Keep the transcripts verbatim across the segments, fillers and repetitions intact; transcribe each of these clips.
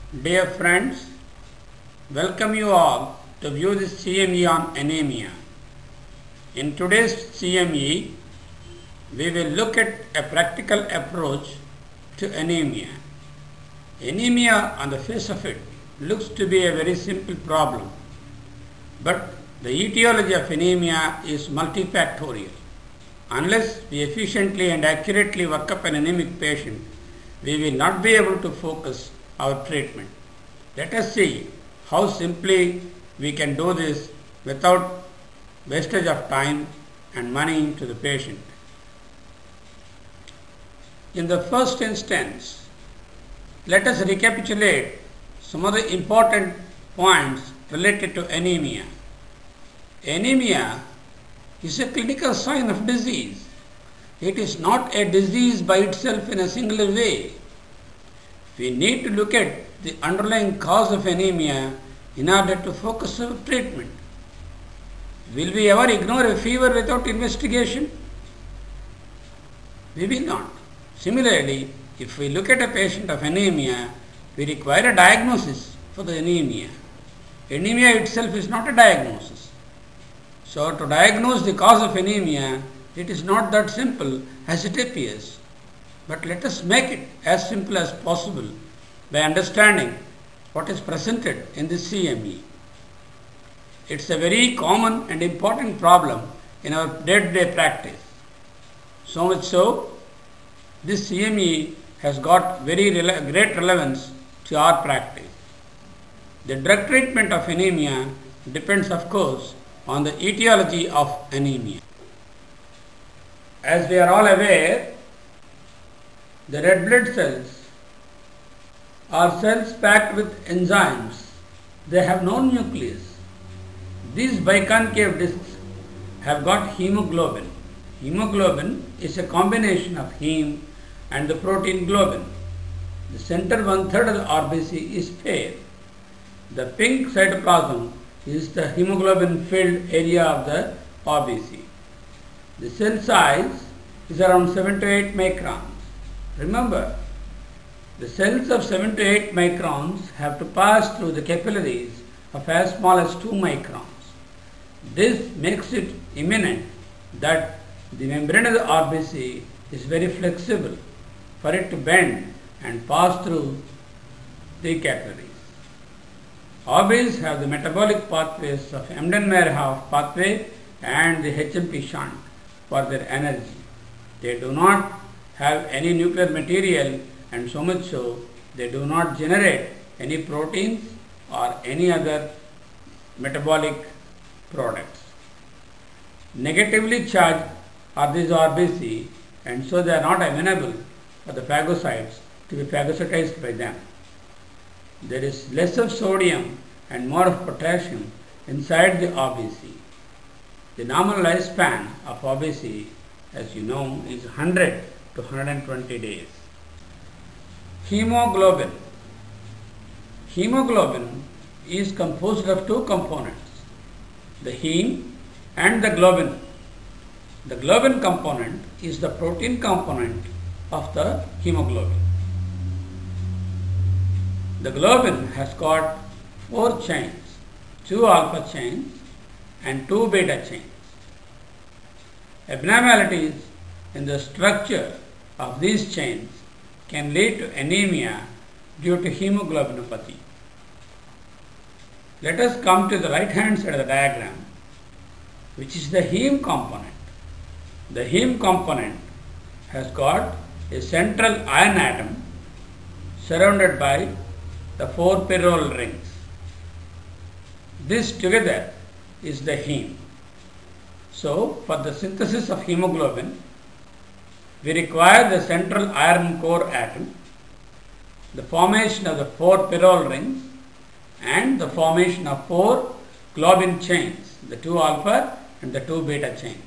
Dear friends, welcome you all to view this C M E on anemia. In today's C M E, we will look at a practical approach to anemia. Anemia, on the face of it, looks to be a very simple problem, but the etiology of anemia is multifactorial. Unless we efficiently and accurately work up an anemic patient, we will not be able to focus our treatment. Let us see how simply we can do this without wastage of time and money to the patient. In the first instance, let us recapitulate some of the important points related to anemia. Anemia is a clinical sign of disease. It is not a disease by itself in a singular way. We need to look at the underlying cause of anemia in order to focus our treatment. Will we ever ignore a fever without investigation? We will not. Similarly, if we look at a patient of anemia, we require a diagnosis for the anemia. Anemia itself is not a diagnosis. So, to diagnose the cause of anemia, it is not that simple as it appears. But let us make it as simple as possible by understanding what is presented in this C M E. It is a very common and important problem in our day-to-day practice. So much so, this C M E has got very rele- great relevance to our practice. The drug treatment of anemia depends, of course, on the etiology of anemia. As we are all aware, the red blood cells are cells packed with enzymes. They have no nucleus. These biconcave discs have got hemoglobin. Hemoglobin is a combination of heme and the protein globin. The center one-third of the R B C is pale. The pink cytoplasm is the hemoglobin-filled area of the R B C. The cell size is around seven to eight microns. Remember, the cells of seven to eight microns have to pass through the capillaries of as small as two microns. This makes it imminent that the membrane of the R B C is very flexible for it to bend and pass through the capillaries. R B Cs have the metabolic pathways of Embden-Meyerhof pathway and the H M P shunt for their energy. They do not have any nuclear material, and so much so they do not generate any proteins or any other metabolic products. Negatively charged are these R B C, and so they are not amenable for the phagocytes to be phagocytized by them. There is less of sodium and more of potassium inside the R B C. The normal lifespan of R B C, as you know, is one hundred to one hundred twenty days. Hemoglobin. Hemoglobin is composed of two components, the heme and the globin. The globin component is the protein component of the hemoglobin. The globin has got four chains, two alpha chains and two beta chains. Abnormalities in the structure of these chains can lead to anemia due to hemoglobinopathy. Let us come to the right hand side of the diagram, which is the heme component. The heme component has got a central iron atom surrounded by the four pyrrole rings. This together is the heme. So, for the synthesis of hemoglobin, we require the central iron core atom, the formation of the four pyrrole rings, and the formation of four globin chains, the two alpha and the two beta chains.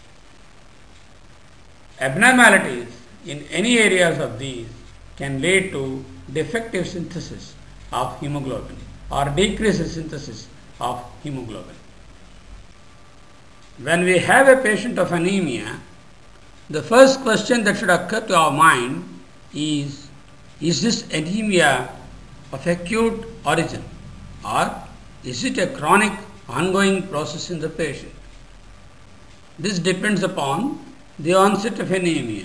Abnormalities in any areas of these can lead to defective synthesis of hemoglobin or decreased synthesis of hemoglobin. When we have a patient of anemia, the first question that should occur to our mind is, is this anemia of acute origin, or is it a chronic ongoing process in the patient? This depends upon the onset of anemia.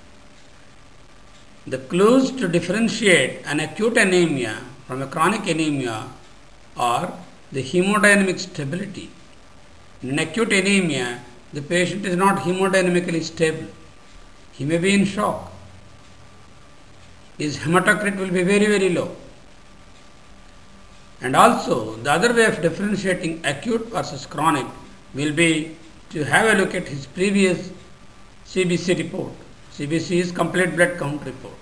The clues to differentiate an acute anemia from a chronic anemia are the hemodynamic stability. In an acute anemia, the patient is not hemodynamically stable. He may be in shock. His hematocrit will be very, very low. And also, the other way of differentiating acute versus chronic will be to have a look at his previous C B C report. C B C is complete blood count report.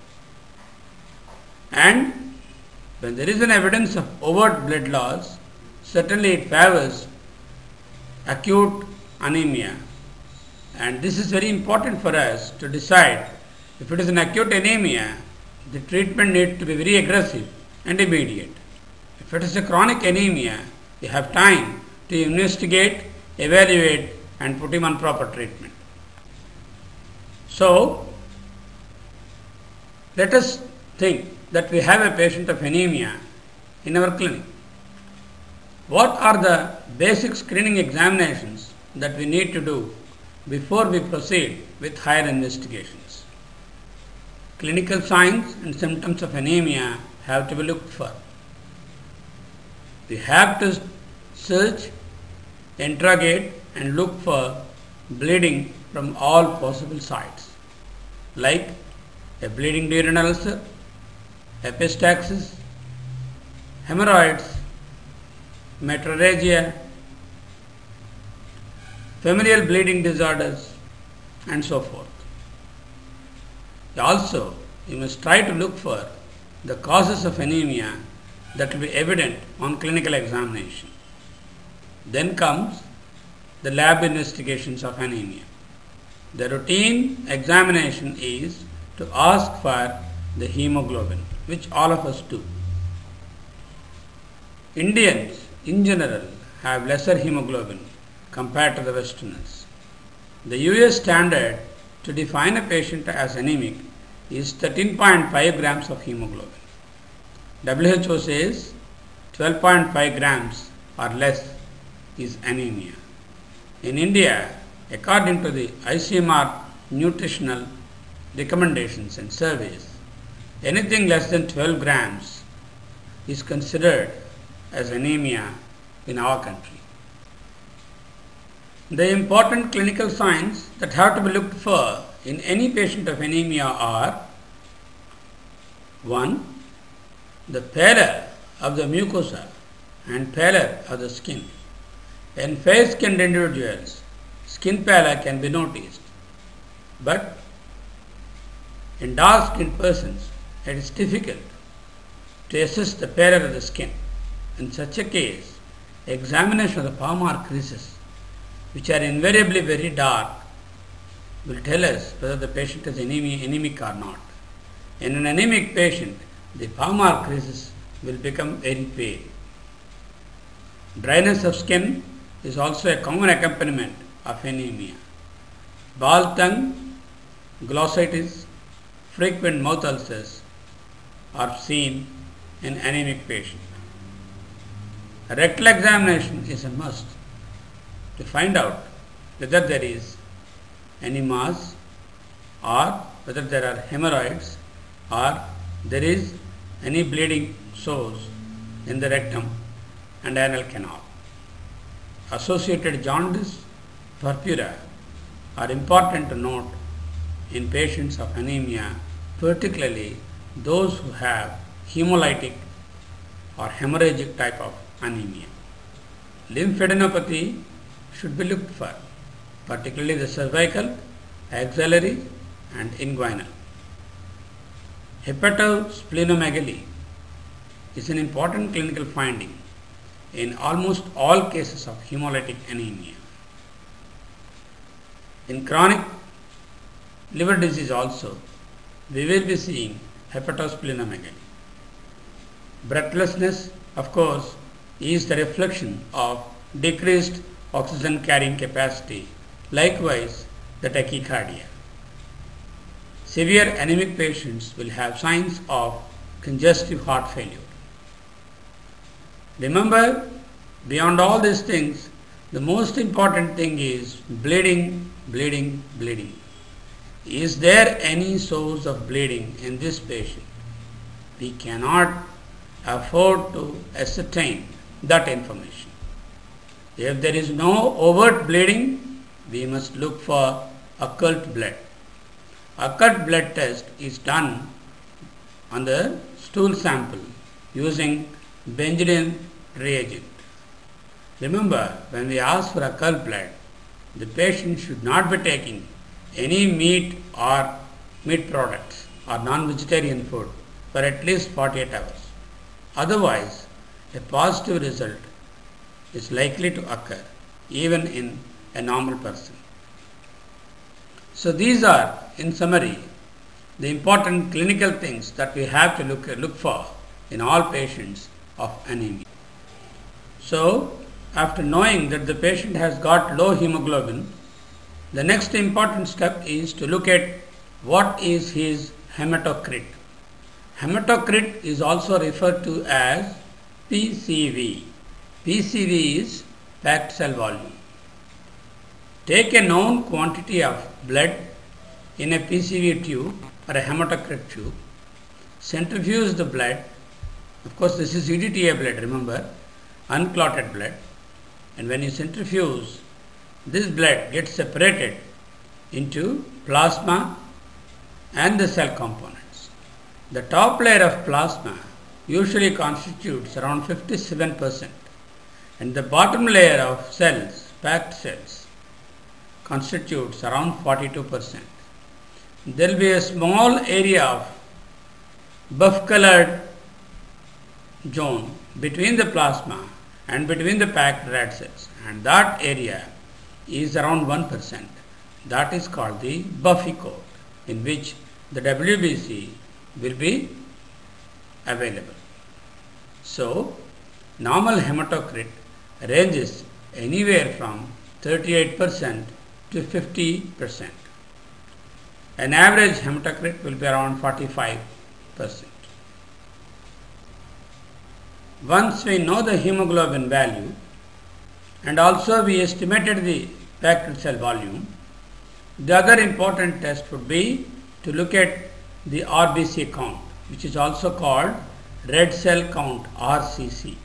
And when there is an evidence of overt blood loss, certainly it favors acute anemia. And this is very important for us to decide if it is an acute anemia, the treatment needs to be very aggressive and immediate. If it is a chronic anemia, you have time to investigate, evaluate, and put him on proper treatment. So, let us think that we have a patient of anemia in our clinic. What are the basic screening examinations that we need to do before we proceed with higher investigations? Clinical signs and symptoms of anemia have to be looked for. We have to search, interrogate, and look for bleeding from all possible sites, like a bleeding dural ulcer, epistaxis, hemorrhoids, metrorrhagia, familial bleeding disorders, and so forth. Also, you must try to look for the causes of anemia that will be evident on clinical examination. Then comes the lab investigations of anemia. The routine examination is to ask for the hemoglobin, which all of us do. Indians in general have lesser hemoglobin compared to the Westerners. The U S standard to define a patient as anemic is thirteen point five grams of hemoglobin. W H O says twelve point five grams or less is anemia. In India, according to the I C M R nutritional recommendations and surveys, anything less than twelve grams is considered as anemia in our country. The important clinical signs that have to be looked for in any patient of anemia are: one. The pallor of the mucosa and pallor of the skin. In fair-skinned individuals, skin pallor can be noticed, but in dark-skinned persons, it is difficult to assess the pallor of the skin. In such a case, examination of the palmar creases, which are invariably very dark, will tell us whether the patient is anemic or not. In an anemic patient, the palmar creases will become very pale. Dryness of skin is also a common accompaniment of anemia. Bald tongue, glossitis, frequent mouth ulcers are seen in anemic patient. A rectal examination is a must to find out whether there is any mass or whether there are hemorrhoids or there is any bleeding sores in the rectum and anal canal. Associated jaundice, purpura are important to note in patients of anemia, particularly those who have hemolytic or hemorrhagic type of anemia. Lymphadenopathy should be looked for, particularly the cervical, axillary, and inguinal. Hepatosplenomegaly is an important clinical finding in almost all cases of hemolytic anemia. In chronic liver disease also, we will be seeing hepatosplenomegaly. Breathlessness, of course, is the reflection of decreased oxygen carrying capacity, likewise the tachycardia. Severe anemic patients will have signs of congestive heart failure. Remember, beyond all these things, the most important thing is bleeding, bleeding, bleeding. Is there any source of bleeding in this patient? We cannot afford to ascertain that information. If there is no overt bleeding, we must look for occult blood. Occult blood test is done on the stool sample using Benjamin reagent. Remember, when we ask for occult blood, the patient should not be taking any meat or meat products or non-vegetarian food for at least forty-eight hours. Otherwise, a positive result is likely to occur even in a normal person. So these are, in summary, the important clinical things that we have to look, look for in all patients of anemia. So, after knowing that the patient has got low hemoglobin, the next important step is to look at what is his hematocrit. Hematocrit is also referred to as P C V. P C V is packed cell volume. Take a known quantity of blood in a P C V tube or a hematocrit tube, centrifuge the blood. Of course, this is E D T A blood, remember, unclotted blood. And when you centrifuge, this blood gets separated into plasma and the cell components. The top layer of plasma usually constitutes around fifty-seven percent, and the bottom layer of cells, packed cells, constitutes around forty-two percent. There will be a small area of buff colored zone between the plasma and between the packed red cells, and that area is around one percent. That is called the buffy coat, in which the W B C will be available. So, normal hematocrit ranges anywhere from thirty-eight percent to fifty percent. An average hematocrit will be around forty-five percent. Once we know the hemoglobin value and also we estimated the packed cell volume, the other important test would be to look at the R B C count, which is also called red cell count, R C C.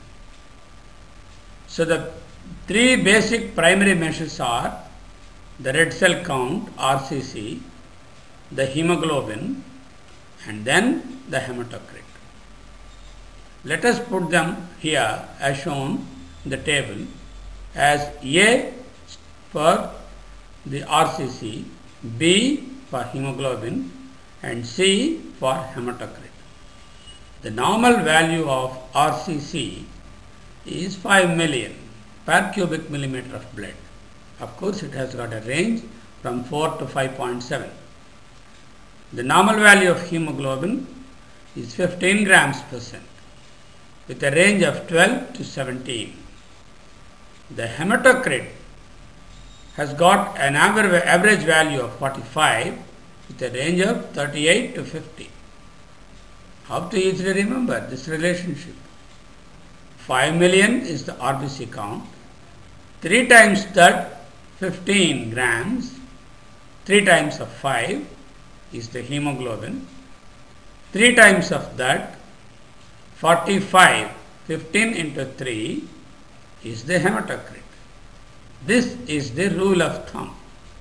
So the three basic primary measures are the red cell count, R C C, the hemoglobin, and then the hematocrit. Let us put them here as shown in the table as A for the R C C, B for hemoglobin, and C for hematocrit. The normal value of R C C is five million per cubic millimeter of blood. Of course, it has got a range from four to five point seven. The normal value of hemoglobin is fifteen grams per cent with a range of twelve to seventeen. The hematocrit has got an average value of forty-five with a range of thirty-eight to fifty. How to easily remember this relationship? five million is the R B C count. three times that, fifteen grams. three times of five is the hemoglobin. three times of that, forty-five. fifteen into three is the hematocrit. This is the rule of thumb.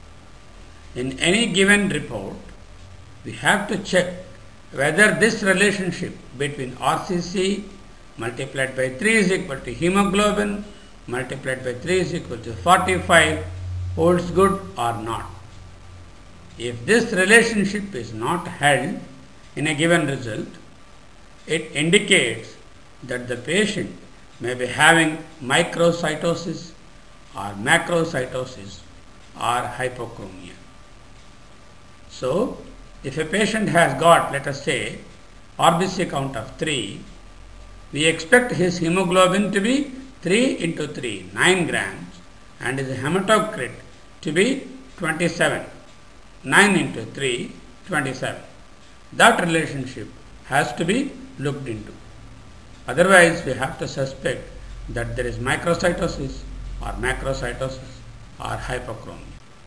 In any given report, we have to check whether this relationship between R C C multiplied by three is equal to hemoglobin multiplied by three is equal to forty-five holds good or not. If this relationship is not held in a given result, it indicates that the patient may be having microcytosis or macrocytosis or hypochromia. So, if a patient has got, let us say, R B C count of three, we expect his hemoglobin to be three into three, nine grams, and his hematocrit to be twenty-seven. nine into three, twenty-seven. That relationship has to be looked into. Otherwise, we have to suspect that there is microcytosis or macrocytosis or hypochromia.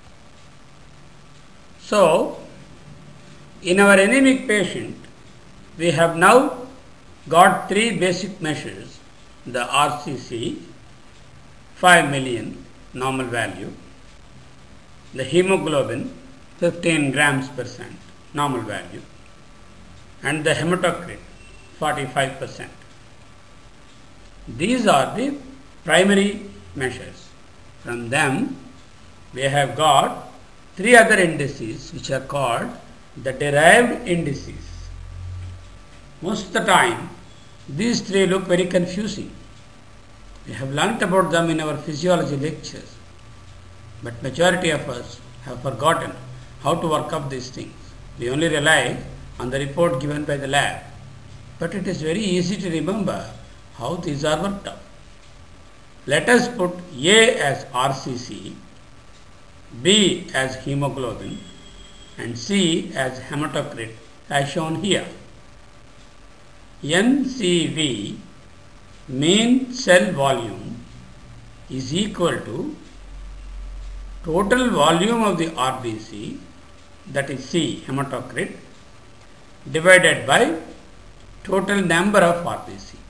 So, in our anemic patient, we have now got three basic measures: the R C C, five million normal value, the hemoglobin, fifteen grams percent normal value, and the hematocrit, forty-five percent. These are the primary measures. From them, we have got three other indices which are called the derived indices. Most of the time, these three look very confusing. We have learnt about them in our physiology lectures, but majority of us have forgotten how to work up these things. We only rely on the report given by the lab, but it is very easy to remember how these are worked out. Let us put A as R C C, B as hemoglobin, and C as hematocrit as shown here. M C V, mean cell volume, is equal to total volume of the R B C, that is C, hematocrit, divided by total number of R B C,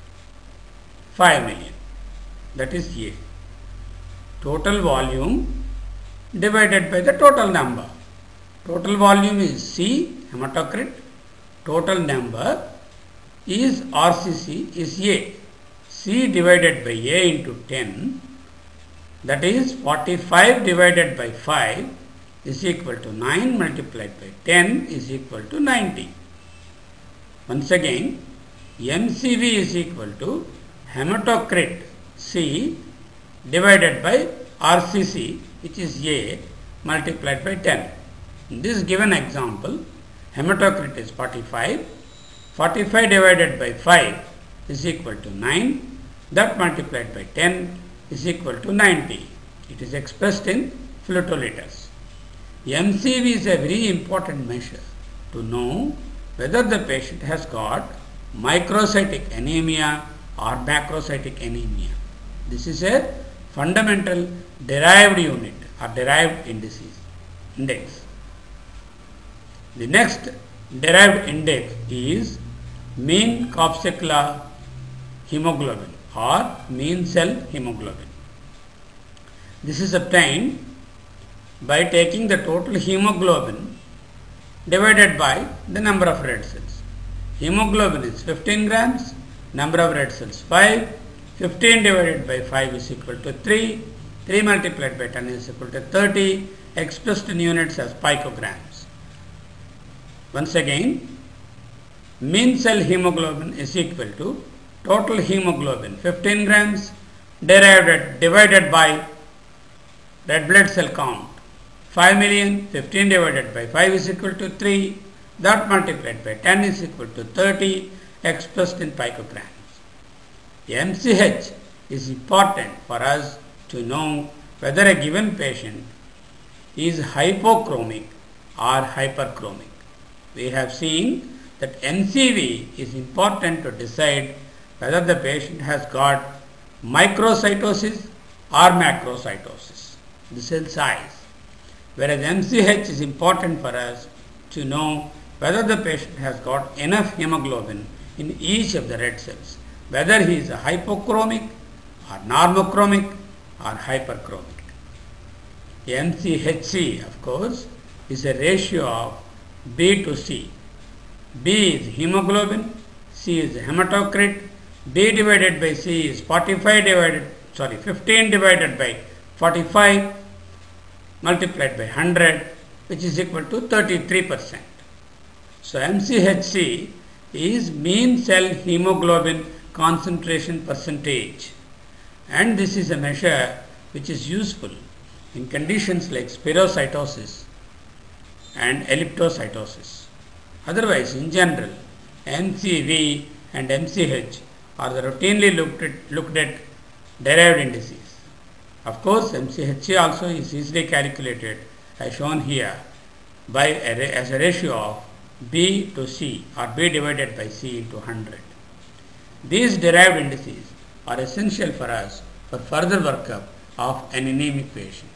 five million, that is A. Total volume divided by the total number. Total volume is C, hematocrit, total number is R C C is A. C divided by A into ten, that is forty-five divided by five is equal to nine multiplied by ten is equal to ninety. Once again, M C V is equal to hematocrit C divided by R C C, which is A, multiplied by ten. In this given example, hematocrit is forty-five. forty-five divided by five is equal to nine. That multiplied by ten is equal to ninety. It is expressed in flotoliters. M C V is a very important measure to know whether the patient has got microcytic anemia or macrocytic anemia. This is a fundamental derived unit or derived indices, index. The next derived index is mean corpuscular hemoglobin or mean cell hemoglobin. This is obtained by taking the total hemoglobin divided by the number of red cells. Hemoglobin is fifteen grams, number of red cells five, fifteen divided by five is equal to three, three multiplied by ten is equal to thirty, expressed in units as picograms. Once again, mean cell hemoglobin is equal to total hemoglobin fifteen grams derived divided by red blood cell count five million, fifteen divided by five is equal to three, that multiplied by ten is equal to thirty, expressed in picograms. M C H is important for us to know whether a given patient is hypochromic or hyperchromic. We have seen that M C V is important to decide whether the patient has got microcytosis or macrocytosis, the cell size, whereas M C H is important for us to know whether the patient has got enough hemoglobin in each of the red cells, whether he is a hypochromic or normochromic or hyperchromic. M C H C, of course, is a ratio of B to C. B is hemoglobin, C is hematocrit, B divided by C is forty-five divided, sorry, fifteen divided by forty-five multiplied by one hundred, which is equal to thirty-three percent. So M C H C is mean cell hemoglobin concentration percentage, and this is a measure which is useful in conditions like spherocytosis and elliptocytosis. Otherwise, in general, M C V and M C H are the routinely looked at, looked at derived indices. Of course, M C H C also is easily calculated as shown here by a, as a ratio of B to C or B divided by C into one hundred. These derived indices are essential for us for further workup of an anemic patient.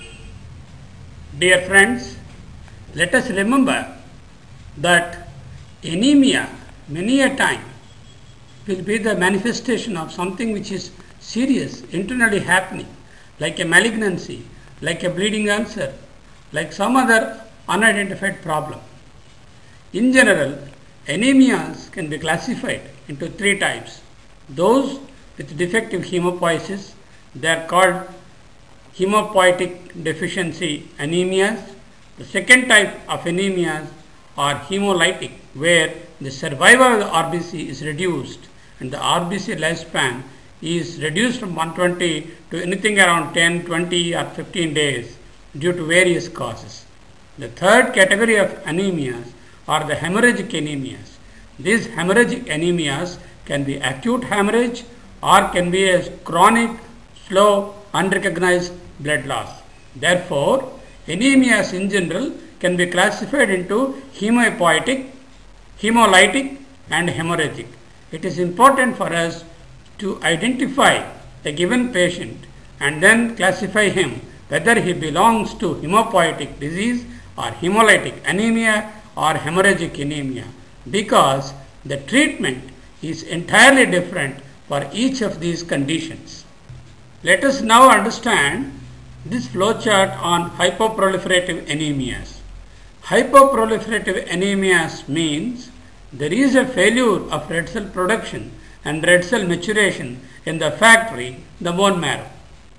Dear friends, let us remember that anemia many a time will be the manifestation of something which is serious, internally happening, like a malignancy, like a bleeding ulcer, like some other unidentified problem. In general, anemias can be classified into three types. Those with defective hemopoiesis, they are called hemopoietic deficiency anemias. The second type of anemias are hemolytic, where the survival of the R B C is reduced and the R B C lifespan is reduced from one hundred twenty to anything around ten, twenty or fifteen days due to various causes. The third category of anemias are the hemorrhagic anemias. These hemorrhagic anemias can be acute hemorrhage or can be a chronic, slow, unrecognized blood loss. Therefore, anemias in general can be classified into hemopoietic, hemolytic and hemorrhagic. It is important for us to identify a given patient and then classify him whether he belongs to hemopoietic disease or hemolytic anemia or hemorrhagic anemia, because the treatment is entirely different for each of these conditions. Let us now understand this flowchart on hypoproliferative anemias. Hypoproliferative anemias means there is a failure of red cell production and red cell maturation in the factory, the bone marrow.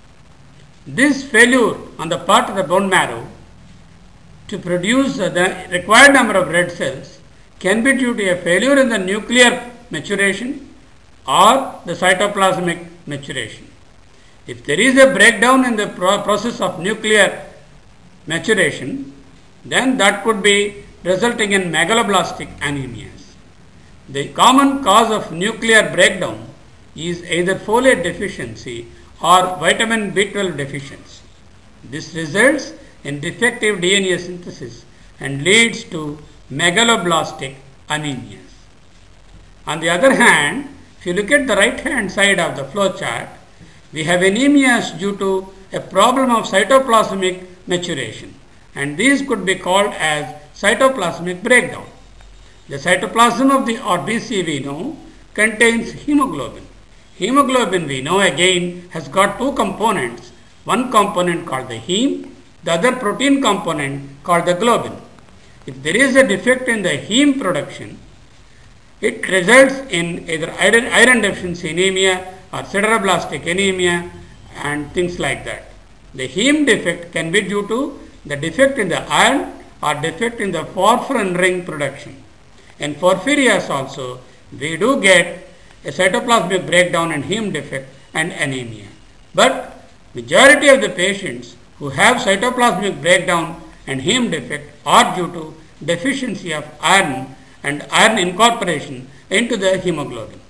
This failure on the part of the bone marrow to produce the required number of red cells can be due to a failure in the nuclear maturation or the cytoplasmic maturation. If there is a breakdown in the pro- process of nuclear maturation, then that could be resulting in megaloblastic anemias. The common cause of nuclear breakdown is either folate deficiency or vitamin B twelve deficiency. This results in defective D N A synthesis and leads to megaloblastic anemias. On the other hand, if you look at the right hand side of the flow chart, we have anemias due to a problem of cytoplasmic maturation, and these could be called as cytoplasmic breakdown. The cytoplasm of the R B C we know contains hemoglobin. Hemoglobin we know again has got two components, one component called the heme, the other protein component called the globin. If there is a defect in the heme production, it results in either iron, iron deficiency anemia or sideroblastic anemia and things like that. The heme defect can be due to the defect in the iron or defect in the porphyrin ring production. In porphyrias also, we do get a cytoplasmic breakdown and heme defect and anemia. But majority of the patients who have cytoplasmic breakdown and heme defect are due to deficiency of iron and iron incorporation into the hemoglobin.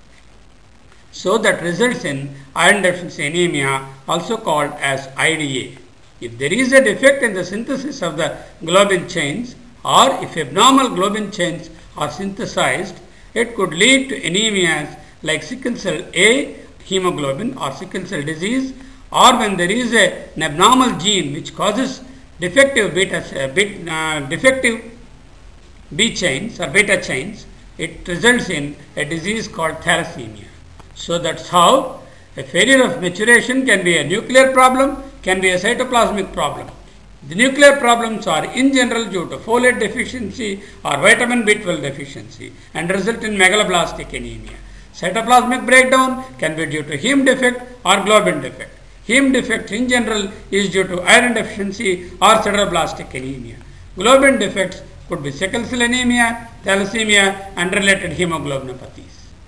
So that results in iron deficiency anemia, also called as I D A. If there is a defect in the synthesis of the globin chains, or if abnormal globin chains are synthesized, it could lead to anemias like sickle cell A hemoglobin or sickle cell disease, or when there is a, an abnormal gene which causes defective beta, uh, bit, uh, defective B chains or beta chains, it results in a disease called thalassemia. So that's how a failure of maturation can be a nuclear problem, can be a cytoplasmic problem. The nuclear problems are in general due to folate deficiency or vitamin B twelve deficiency and result in megaloblastic anemia. Cytoplasmic breakdown can be due to heme defect or globin defect. Heme defect in general is due to iron deficiency or sideroblastic anemia. Globin defects could be sickle cell anemia, thalassemia and related hemoglobinopathies.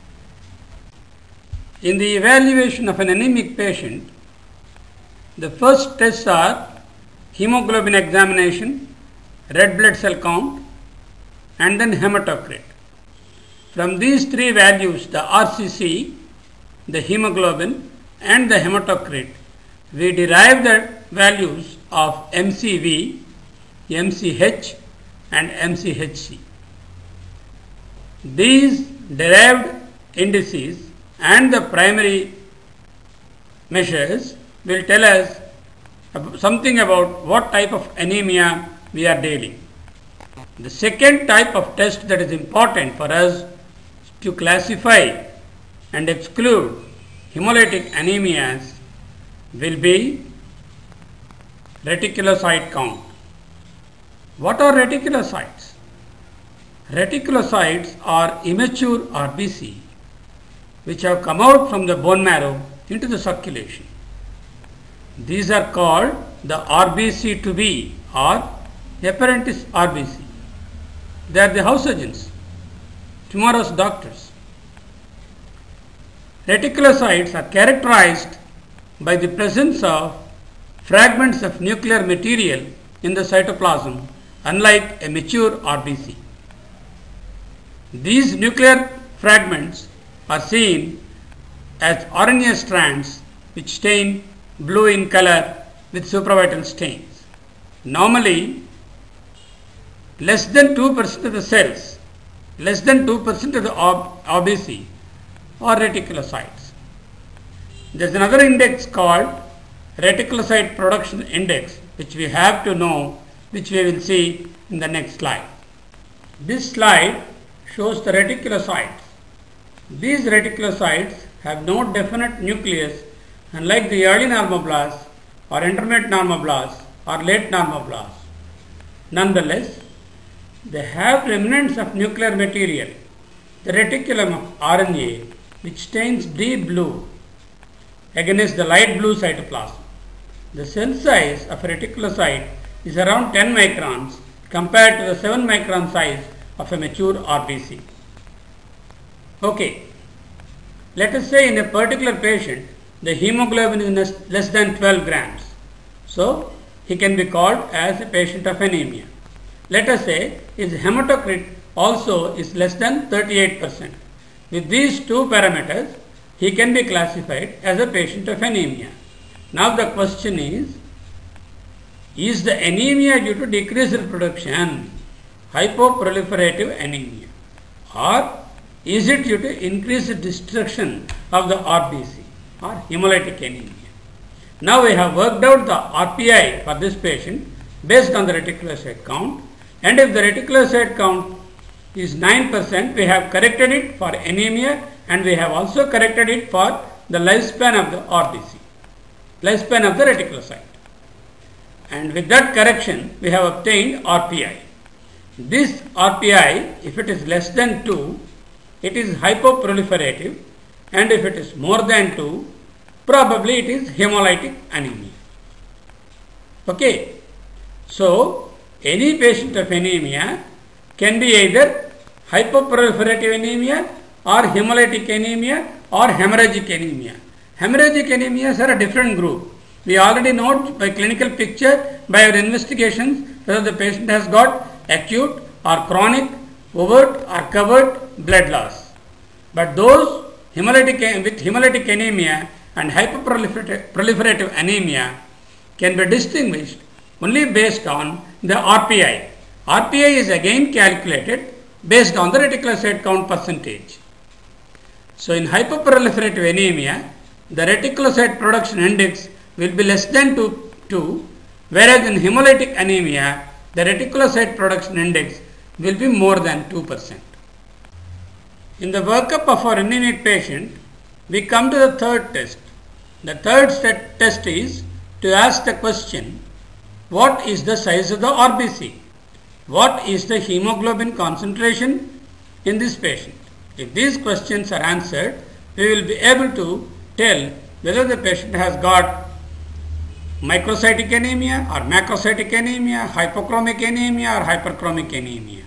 In the evaluation of an anemic patient, the first tests are hemoglobin examination, red blood cell count and then hematocrit. From these three values, the R C C, the hemoglobin and the hematocrit, we derive the values of M C V, M C H and M C H C. These derived indices and the primary measures will tell us something about what type of anemia we are dealing. The second type of test that is important for us to classify and exclude hemolytic anemias will be reticulocyte count. What are reticulocytes? Reticulocytes are immature R B C which have come out from the bone marrow into the circulation. These are called the R B C two B or apprentice R B C. They are the house agents, tomorrow's doctors. Reticulocytes are characterized by the presence of fragments of nuclear material in the cytoplasm, unlike a mature R B C. These nuclear fragments are seen as R N A strands which stain blue in color with supravital stains. Normally, less than two percent of the cells, less than two percent of the R B C are reticulocytes. There is another index called reticulocyte production index which we have to know, which we will see in the next slide. This slide shows the reticulocytes. These reticulocytes have no definite nucleus, unlike the early normoblasts or intermediate normoblasts or late normoblasts. Nonetheless, they have remnants of nuclear material, the reticulum of R N A, which stains deep blue against the light blue cytoplasm. The cell size of a reticulocyte is around ten microns compared to the seven micron size of a mature R B C. Okay, let us say in a particular patient the hemoglobin is less than twelve grams. So, he can be called as a patient of anemia. Let us say his hematocrit also is less than thirty-eight percent. With these two parameters, he can be classified as a patient of anemia. Now the question is, is the anemia due to decreased production, hypoproliferative anemia, or is it due to increased destruction of the R B C or hemolytic anemia? Now we have worked out the R P I for this patient based on the reticulocyte count, and if the reticulocyte count is nine percent, we have corrected it for anemia, and we have also corrected it for the lifespan of the R B C, lifespan of the reticulocyte. And with that correction, we have obtained R P I. This R P I, if it is less than two, it is hypoproliferative, and if it is more than two, probably it is hemolytic anemia. Okay. So, any patient of anemia can be either hypoproliferative anemia or hemolytic anemia or hemorrhagic anemia. Hemorrhagic anemias are a different group. We already know by clinical picture, by our investigations, whether the patient has got acute or chronic, overt or covert blood loss. But those hemolytic, with hemolytic anemia and hyperproliferative proliferative anemia can be distinguished only based on the R P I. R P I is again calculated based on the reticulocyte count percentage. So, in hyperproliferative anemia, the reticulocyte production index will be less than two, two, whereas in hemolytic anemia, the reticulocyte production index will be more than two percent. In the workup of our anemic patient, we come to the third test. The third test is to ask the question, what is the size of the R B C? What is the hemoglobin concentration in this patient? If these questions are answered, we will be able to tell whether the patient has got microcytic anemia or macrocytic anemia, hypochromic anemia or hyperchromic anemia.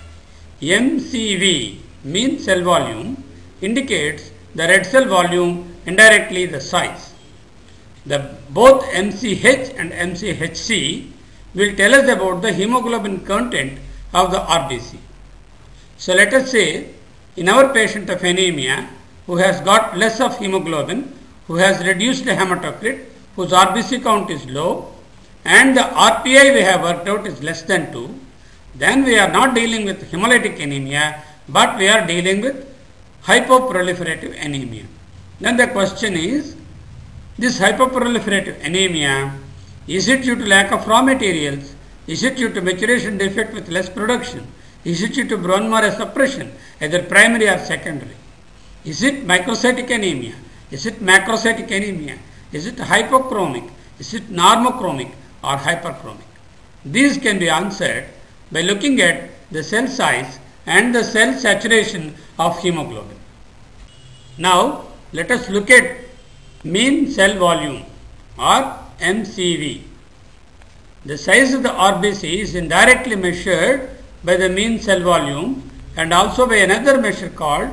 M C V, mean cell volume, indicates the red cell volume, indirectly the size. The both M C H and M C H C will tell us about the hemoglobin content of the R B C. So, let us say in our patient of anemia who has got less of hemoglobin, who has reduced the hematocrit, whose R B C count is low, and the R P I we have worked out is less than two, then we are not dealing with hemolytic anemia, but we are dealing with hypoproliferative anemia. Then the question is, This hyperproliferative anemia, is it due to lack of raw materials? Is it due to maturation defect with less production? Is it due to bone marrow suppression, either primary or secondary? Is it microcytic anemia? Is it macrocytic anemia? Is it hypochromic? Is it normochromic or hyperchromic? These can be answered by looking at the cell size and the cell saturation of hemoglobin. Now, let us look at mean cell volume or M C V. The size of the R B C is indirectly measured by the mean cell volume and also by another measure called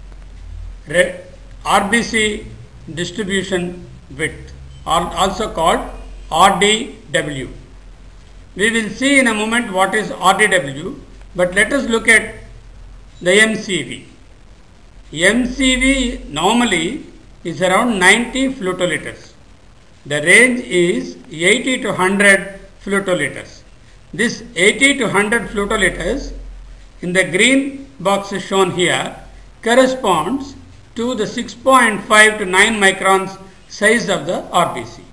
R B C distribution width, or also called R D W. We will see in a moment what is R D W, but let us look at the M C V. M C V normally is around ninety flutoliters. The range is eighty to one hundred flutoliters. This eighty to one hundred flutoliters in the green boxes shown here corresponds to the six point five to nine microns size of the R B C.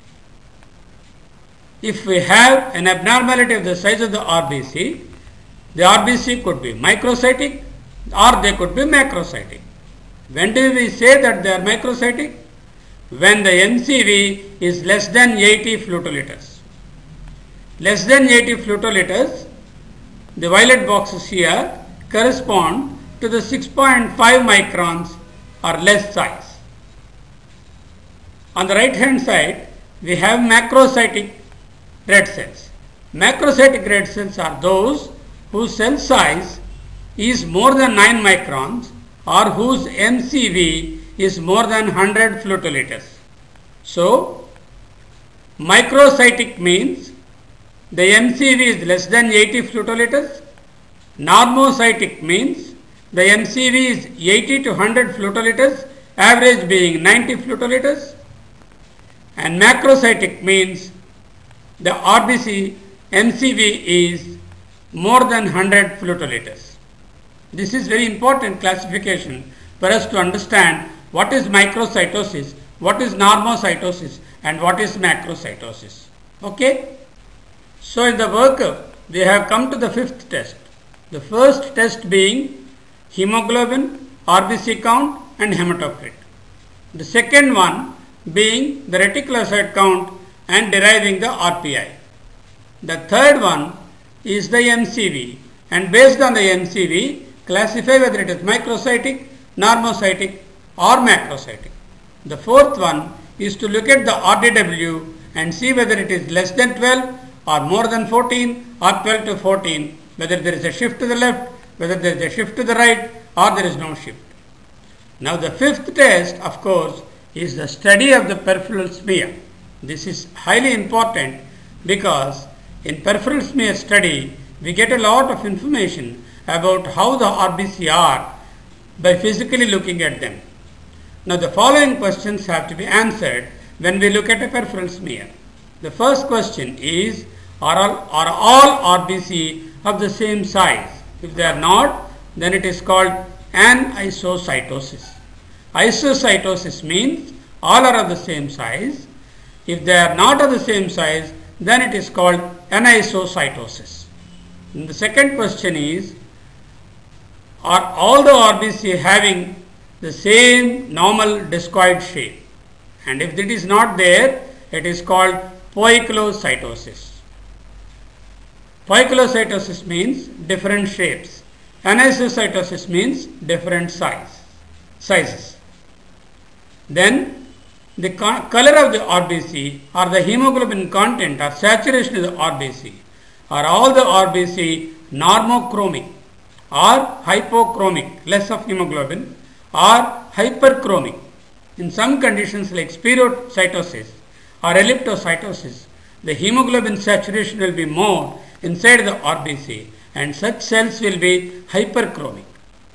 If we have an abnormality of the size of the R B C, the R B C could be microcytic or they could be macrocytic. When do we say that they are microcytic? When the M C V is less than eighty flutoliters. Less than eighty flutoliters, the violet boxes here correspond to the six point five microns or less size. On the right hand side, we have macrocytic red cells. Macrocytic red cells are those whose cell size is more than nine microns or whose M C V is more than one hundred flutoliters. So, microcytic means the M C V is less than eighty flutoliters. Normocytic means the M C V is eighty to one hundred flutoliters, average being ninety flutoliters. And macrocytic means the R B C M C V is more than one hundred flutoliters. This is very important classification for us to understand what is microcytosis, what is normocytosis, and what is macrocytosis. Okay? So, in the workup, we have come to the fifth test. The first test being hemoglobin, R B C count, and hematocrit. The second one being the reticulocyte count and deriving the R P I. The third one is the M C V, and based on the M C V, classify whether it is microcytic, normocytic, or macrocytic. The fourth one is to look at the R D W and see whether it is less than twelve or more than fourteen or twelve to fourteen, whether there is a shift to the left, whether there is a shift to the right, or there is no shift. Now, the fifth test, of course, is the study of the peripheral smear. This is highly important because in peripheral smear study, we get a lot of information about how the R B C are by physically looking at them. Now, the following questions have to be answered when we look at a peripheral smear. The first question is, are all, are all R B C of the same size? If they are not, then it is called anisocytosis. Isocytosis means all are of the same size. If they are not of the same size, then it is called anisocytosis. And the second question is, are all the R B C having the same normal discoid shape? And if it is not there, it is called poikilocytosis. Poikilocytosis means different shapes. Anisocytosis means different size, sizes. Then the color of the R B C or the hemoglobin content or saturation of the R B C. Are all the R B C normochromic or hypochromic, less of hemoglobin, or hyperchromic? In some conditions like spherocytosis or elliptocytosis, the hemoglobin saturation will be more inside the R B C and such cells will be hyperchromic.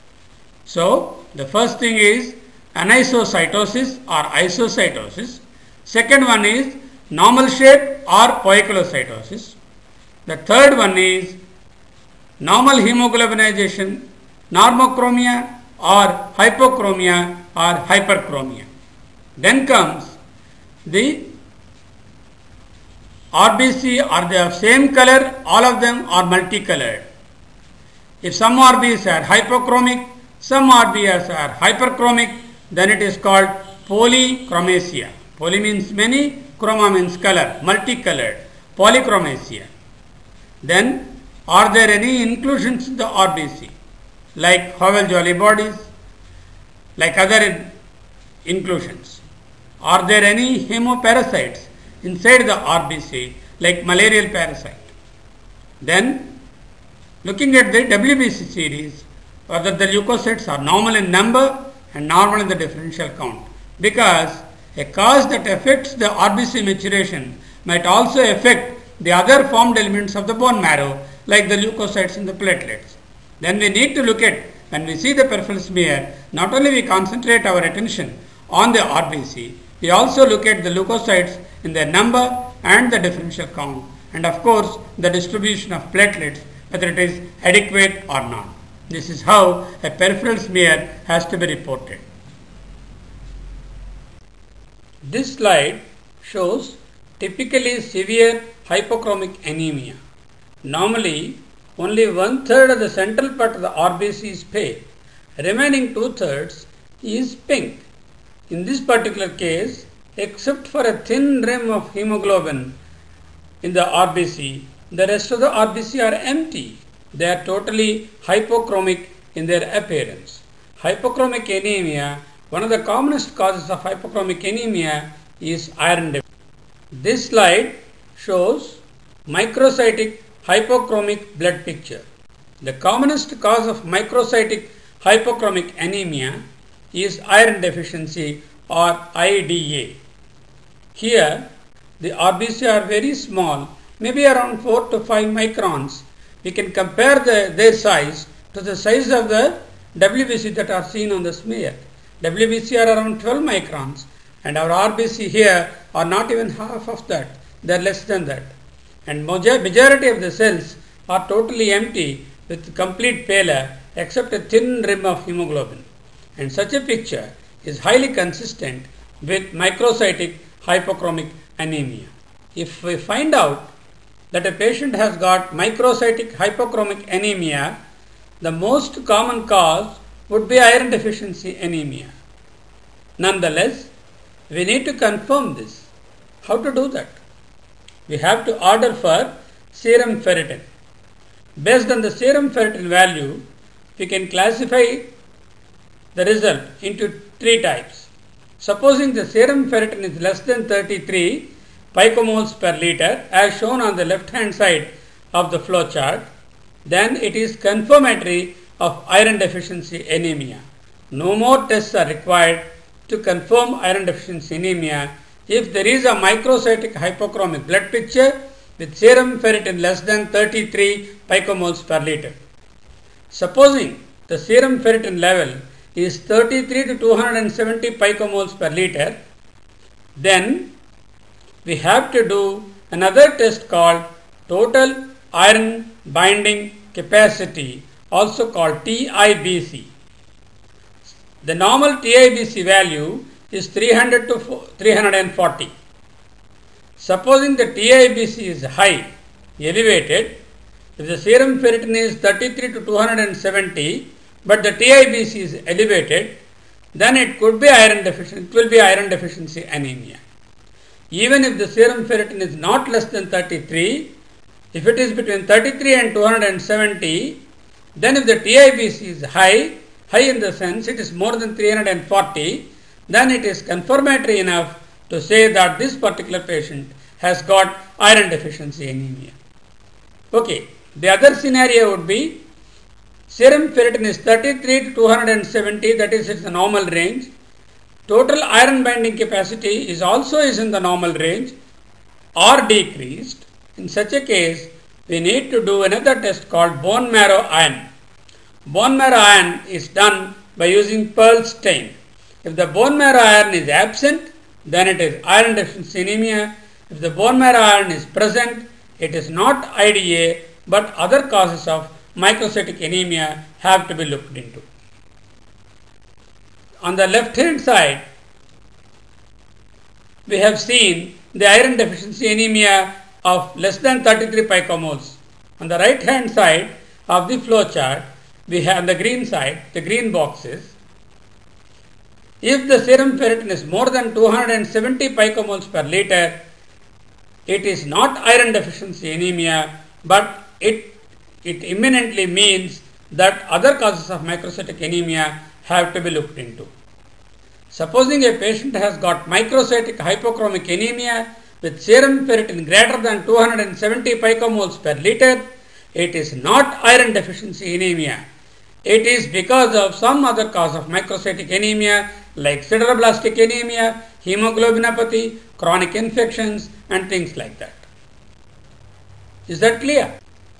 So, the first thing is anisocytosis or isocytosis. Second one is normal shape or poikilocytosis. The third one is normal hemoglobinization, normochromia or hypochromia or hyperchromia. Then comes the R B C are they of same color, all of them are multicolored. If some R B Cs are hypochromic, some R B Cs are hyperchromic, then it is called polychromasia. Poly means many, chroma means color, multicolored, polychromasia. Then, are there any inclusions in the R B C, like Howell-Jolly bodies, like other inclusions? Are there any hemoparasites inside the R B C, like malarial parasite? Then, looking at the W B C series, whether the leukocytes are normal in number and normal in the differential count, because a cause that affects the R B C maturation might also affect the other formed elements of the bone marrow, like the leukocytes and the platelets. Then we need to look at, when we see the peripheral smear, not only we concentrate our attention on the R B C, we also look at the leukocytes in their number and the differential count, and of course the distribution of platelets, whether it is adequate or not. This is how a peripheral smear has to be reported. This slide shows typically severe hypochromic anemia. Normally, only one third of the central part of the R B C is pale. Remaining two thirds is pink. In this particular case, except for a thin rim of hemoglobin in the R B C, the rest of the R B C are empty. They are totally hypochromic in their appearance. Hypochromic anemia, one of the commonest causes of hypochromic anemia is iron deficiency. This slide shows microcytic hypochromic blood picture. The commonest cause of microcytic hypochromic anemia is iron deficiency or I D A. Here, the R B C are very small, maybe around four to five microns. We can compare the, their size to the size of the W B C that are seen on the smear. W B C are around twelve microns, and our R B C here are not even half of that. They are less than that. And majority of the cells are totally empty with complete pallor except a thin rim of hemoglobin. And such a picture is highly consistent with microcytic hypochromic anemia. If we find out that a patient has got microcytic hypochromic anemia, the most common cause would be iron deficiency anemia. Nonetheless, we need to confirm this. How to do that? We have to order for serum ferritin. Based on the serum ferritin value, we can classify the result into three types. Supposing the serum ferritin is less than thirty-three picomoles per liter, as shown on the left hand side of the flow chart, then it is confirmatory of iron deficiency anemia. No more tests are required to confirm iron deficiency anemia if there is a microcytic hypochromic blood picture with serum ferritin less than thirty-three picomoles per liter. Supposing the serum ferritin level is thirty-three to two hundred seventy picomoles per liter, then we have to do another test called total iron binding capacity, also called T I B C. The normal T I B C value is three hundred to three hundred forty. Supposing the T I B C is high, elevated, if the serum ferritin is thirty-three to two hundred seventy, but the T I B C is elevated, then it could be iron deficiency, it will be iron deficiency anemia. Even if the serum ferritin is not less than thirty-three, if it is between thirty-three and two hundred seventy, then if the T I B C is high, high in the sense it is more than three hundred forty, then it is confirmatory enough to say that this particular patient has got iron deficiency anemia. Okay, the other scenario would be serum ferritin is thirty-three to two hundred seventy, that is it's the normal range. Total iron binding capacity is also is in the normal range or decreased. In such a case, we need to do another test called bone marrow iron. Bone marrow iron is done by using Pearl stain. If the bone marrow iron is absent, then it is iron deficiency anemia. If the bone marrow iron is present, it is not I D A, but other causes of microcytic anemia have to be looked into. On the left hand side, we have seen the iron deficiency anemia of less than thirty-three picomoles. On the right hand side of the flow chart, we have the green side, the green boxes. If the serum ferritin is more than two hundred seventy picomoles per liter, it is not iron deficiency anemia, but it, it imminently means that other causes of microcytic anemia have to be looked into. Supposing a patient has got microcytic hypochromic anemia with serum ferritin greater than two hundred seventy picomoles per liter, it is not iron deficiency anemia. It is because of some other cause of microcytic anemia like sideroblastic anemia, hemoglobinopathy, chronic infections and things like that. Is that clear?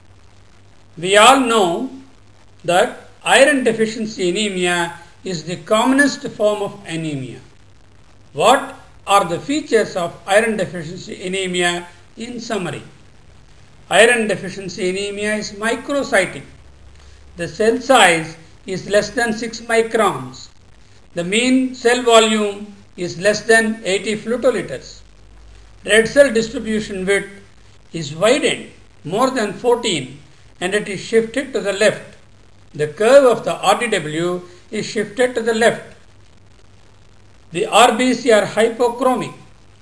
We all know that iron deficiency anemia is the commonest form of anemia. What are the features of iron deficiency anemia in summary? Iron deficiency anemia is microcytic. The cell size is less than six microns. The mean cell volume is less than eighty flutoliters. Red cell distribution width is widened more than fourteen and it is shifted to the left. The curve of the R D W is shifted to the left. The R B C are hypochromic.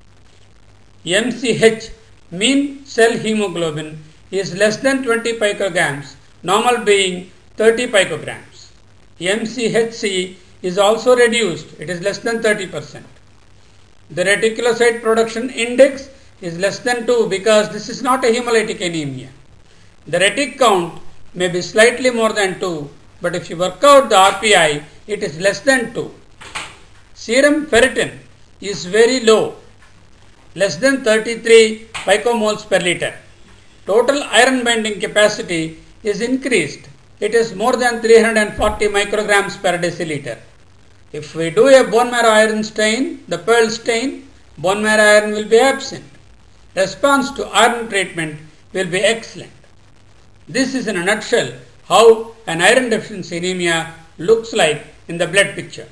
M C H, mean cell hemoglobin, is less than twenty picograms, normal being thirty picograms. M C H C is also reduced, it is less than thirty percent. The reticulocyte production index is less than two because this is not a hemolytic anemia. The retic count may be slightly more than two, but if you work out the R P I, it is less than two. Serum ferritin is very low, less than thirty-three picomoles per liter. Total iron binding capacity is increased. It is more than three hundred forty micrograms per deciliter. If we do a bone marrow iron stain, the Pearl stain, bone marrow iron will be absent. Response to iron treatment will be excellent. This is in a nutshell how an iron deficiency anemia looks like in the blood picture.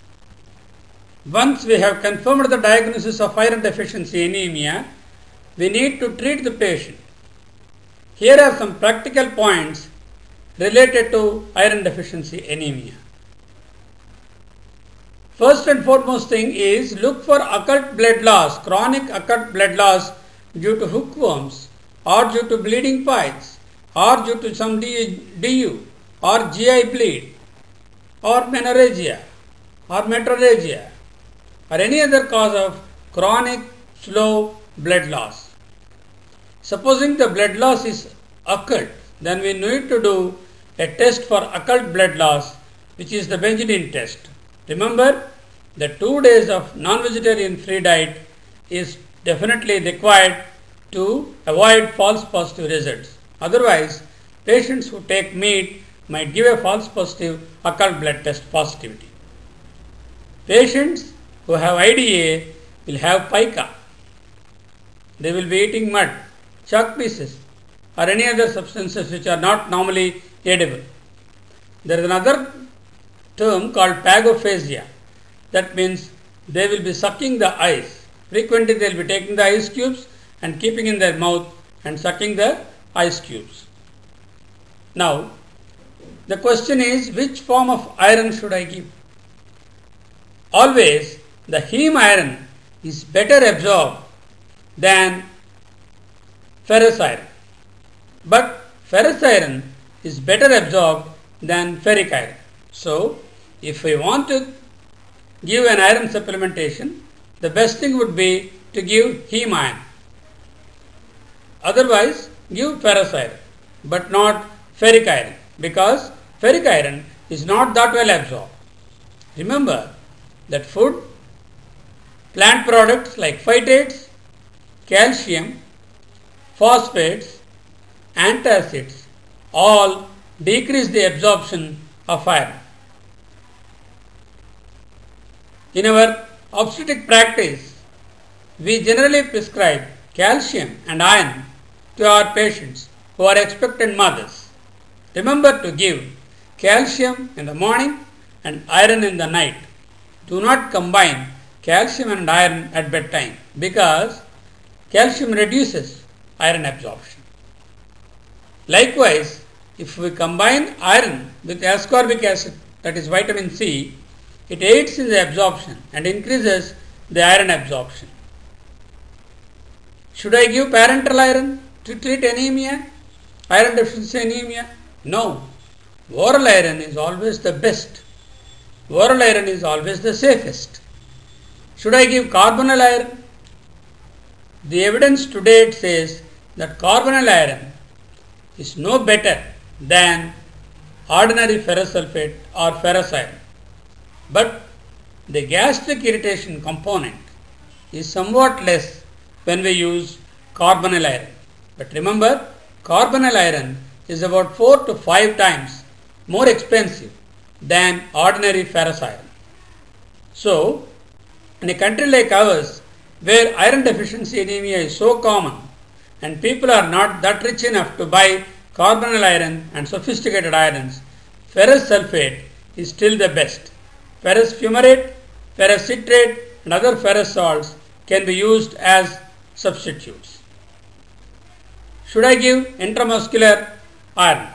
Once we have confirmed the diagnosis of iron deficiency anemia, we need to treat the patient. Here are some practical points related to iron deficiency anemia. First and foremost thing is look for occult blood loss, chronic occult blood loss due to hookworms or due to bleeding piles or due to some D U or G I bleed or menorrhagia or metrorrhagia or any other cause of chronic slow blood loss. Supposing the blood loss is occult, then we need to do a test for occult blood loss, which is the Benjamin test. Remember, the two days of non-vegetarian free diet is definitely required to avoid false positive results. Otherwise, patients who take meat might give a false positive occult blood test positivity. Patients who have I D A will have pica. They will be eating mud, chalk pieces or any other substances which are not normally edible. There is another term called pagophagia. That means they will be sucking the ice. Frequently they will be taking the ice cubes and keeping in their mouth and sucking the ice cubes. Now, the question is, which form of iron should I give? Always the heme iron is better absorbed than ferrous iron. But ferrous iron is better absorbed than ferric iron. So, if we want to give an iron supplementation, the best thing would be to give heme iron. Otherwise, give ferrous iron, but not ferric iron, because ferric iron is not that well absorbed. Remember that food, plant products like phytates, calcium, phosphates, antacids all decrease the absorption of iron. In our obstetric practice, we generally prescribe calcium and iron to our patients who are expectant mothers. Remember to give calcium in the morning and iron in the night. Do not combine calcium and iron at bedtime because calcium reduces iron absorption. Likewise, if we combine iron with ascorbic acid, that is vitamin C, it aids in the absorption and increases the iron absorption. Should I give parenteral iron to treat anemia, iron deficiency anemia? No. Oral iron is always the best. Oral iron is always the safest. Should I give carbonyl iron? The evidence to date says that carbonyl iron is no better than ordinary ferrous sulfate or ferrous iron. But the gastric irritation component is somewhat less when we use carbonyl iron. But remember, carbonyl iron is about four to five times more expensive than ordinary ferrous iron. So, in a country like ours, where iron deficiency anemia is so common and people are not that rich enough to buy carbonyl iron and sophisticated irons, ferrous sulfate is still the best. Ferrous fumarate, ferrous citrate and other ferrous salts can be used as substitutes. Should I give intramuscular iron?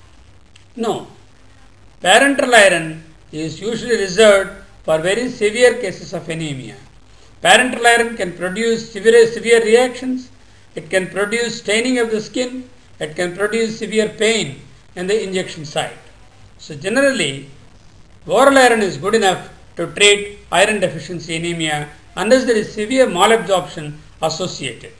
No. Parenteral iron is usually reserved for very severe cases of anemia. Parenteral iron can produce severe, severe reactions, it can produce staining of the skin, it can produce severe pain in the injection site. So generally, oral iron is good enough to treat iron deficiency anemia unless there is severe malabsorption associated.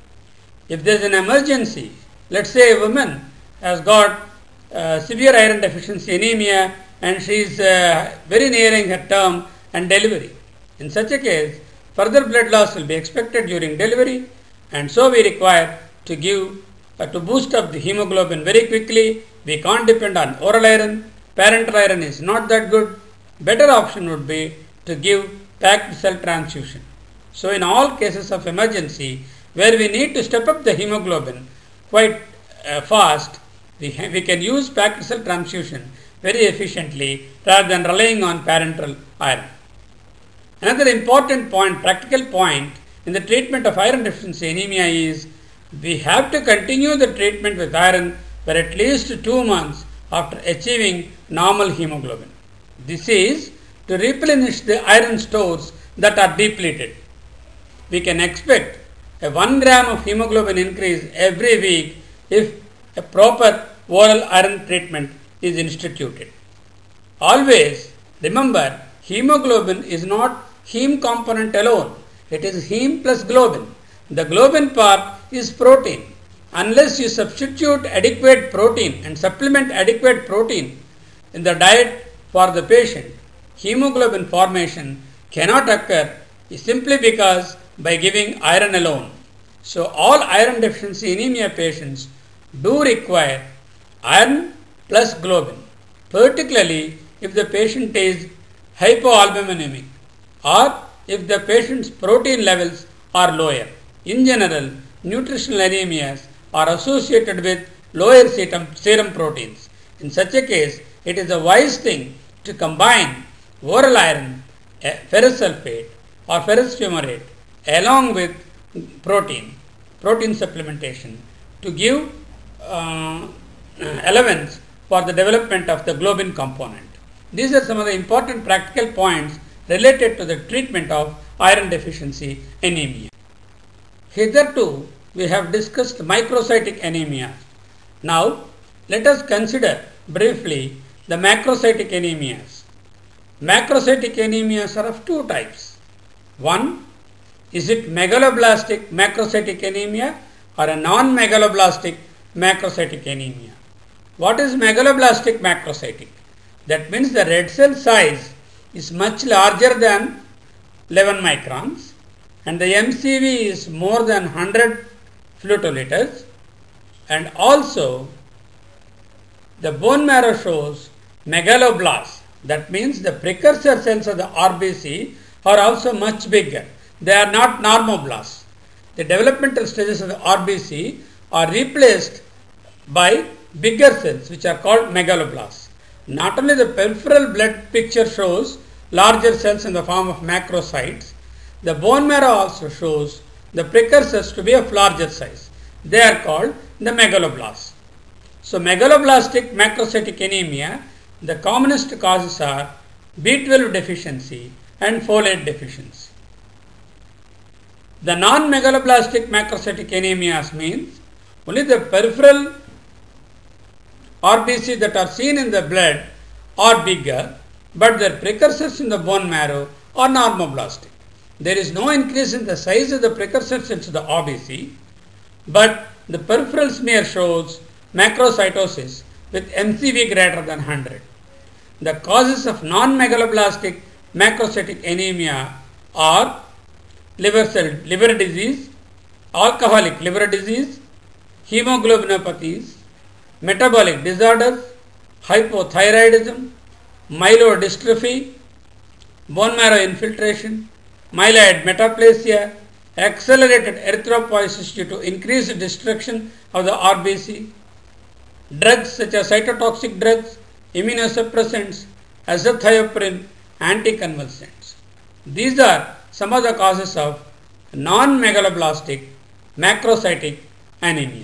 If there is an emergency, let's say a woman has got uh, severe iron deficiency anemia and she is uh, very nearing her term and delivery. In such a case, further blood loss will be expected during delivery, and so we require to give uh, to boost up the hemoglobin very quickly. We can't depend on oral iron. Parenteral iron is not that good. Better option would be to give packed cell transfusion. So in all cases of emergency where we need to step up the hemoglobin quite uh, fast, we, we can use packed cell transfusion very efficiently rather than relying on parenteral iron. Another important point, practical point in the treatment of iron deficiency anemia is we have to continue the treatment with iron for at least two months after achieving normal hemoglobin. This is to replenish the iron stores that are depleted. We can expect a one gram of hemoglobin increase every week if a proper oral iron treatment is instituted. Always remember, hemoglobin is not heme component alone. It is heme plus globin. The globin part is protein. Unless you substitute adequate protein and supplement adequate protein in the diet for the patient, hemoglobin formation cannot occur simply because by giving iron alone. So all iron deficiency anemia patients do require iron plus globin, particularly if the patient is hypoalbuminemic or if the patient's protein levels are lower. In general, nutritional anemias are associated with lower serum, serum proteins. In such a case, it is a wise thing to combine oral iron, ferrous sulfate or ferrous fumarate along with protein, protein supplementation to give uh, allowance for the development of the globin component. These are some of the important practical points related to the treatment of iron deficiency anemia. Hitherto, we have discussed microcytic anemia. Now, let us consider briefly the macrocytic anemias. Macrocytic anemias are of two types. One, is it megaloblastic macrocytic anemia or a non-megaloblastic macrocytic anemia? What is megaloblastic macrocytic? That means the red cell size is much larger than eleven microns and the M C V is more than one hundred flutoliters, and also the bone marrow shows megaloblasts. That means the precursor cells of the R B C are also much bigger. They are not normoblasts. The developmental stages of the R B C are replaced by bigger cells which are called megaloblasts. Not only the peripheral blood picture shows larger cells in the form of macrocytes, The bone marrow also shows the precursors to be of larger size. They are called the megaloblasts. So, megaloblastic macrocytic anemia, the commonest causes are B twelve deficiency and folate deficiency. The non-megaloblastic macrocytic anemias means only the peripheral R B C that are seen in the blood are bigger, but their precursors in the bone marrow are normoblastic. There is no increase in the size of the precursors into the R B C, but the peripheral smear shows macrocytosis with M C V greater than one hundred. The causes of non-megaloblastic macrocytic anemia are liver cell, liver disease, alcoholic liver disease, hemoglobinopathies, metabolic disorders, hypothyroidism, myelodystrophy, bone marrow infiltration, myeloid metaplasia, accelerated erythropoiesis due to increased destruction of the R B C, drugs such as cytotoxic drugs, immunosuppressants, azathioprine, anticonvulsants. These are some of the causes of non-megaloblastic macrocytic anemias.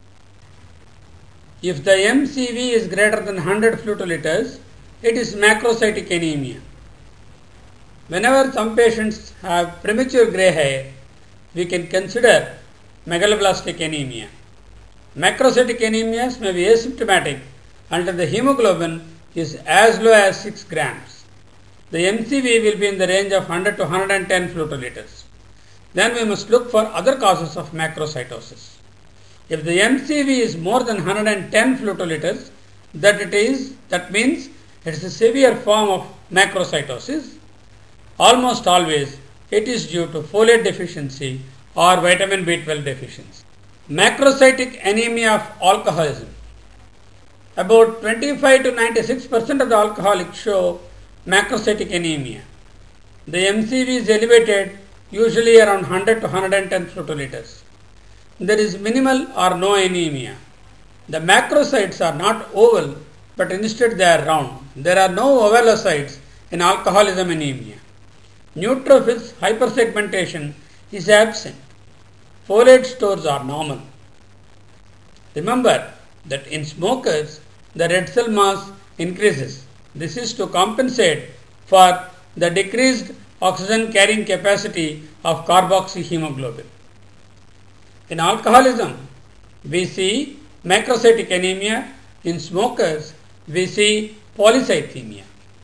If the M C V is greater than one hundred flutoliters, it is macrocytic anemia. Whenever some patients have premature grey hair, we can consider megaloblastic anemia. Macrocytic anemias may be asymptomatic until the hemoglobin is as low as six grams. The M C V will be in the range of one hundred to one hundred ten flutoliters. Then we must look for other causes of macrocytosis. If the M C V is more than one hundred ten flutoliters, that it is, that means it is a severe form of macrocytosis. Almost always it is due to folate deficiency or vitamin B twelve deficiency. Macrocytic anemia of alcoholism. About twenty-five to ninety-six percent of the alcoholics show macrocytic anemia. The M C V is elevated, usually around one hundred to one hundred ten flutoliters. There is minimal or no anemia. The macrocytes are not oval, but instead they are round. There are no ovalocytes in alcoholism anemia. Neutrophils hypersegmentation is absent. Folate stores are normal. Remember that in smokers, the red cell mass increases. This is to compensate for the decreased oxygen carrying capacity of carboxyhemoglobin. In alcoholism, we see macrocytic anemia. In smokers, we see polycythemia.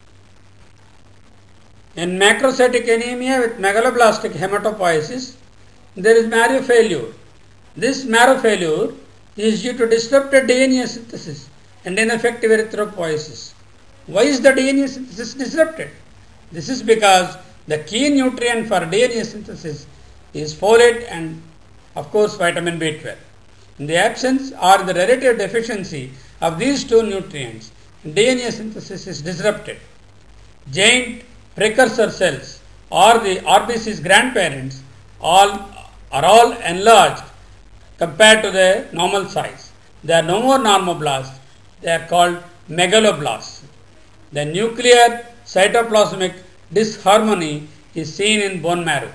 In macrocytic anemia with megaloblastic hematopoiesis, there is marrow failure. This marrow failure is due to disrupted D N A synthesis and ineffective erythropoiesis. Why is the D N A synthesis disrupted? This is because the key nutrient for D N A synthesis is folate and of course vitamin B twelve. In the absence or the relative deficiency of these two nutrients, D N A synthesis is disrupted. Giant precursor cells or the R B C's grandparents all are all enlarged compared to their normal size. They are no more normoblasts, they are called megaloblasts. The nuclear cytoplasmic disharmony is seen in bone marrow.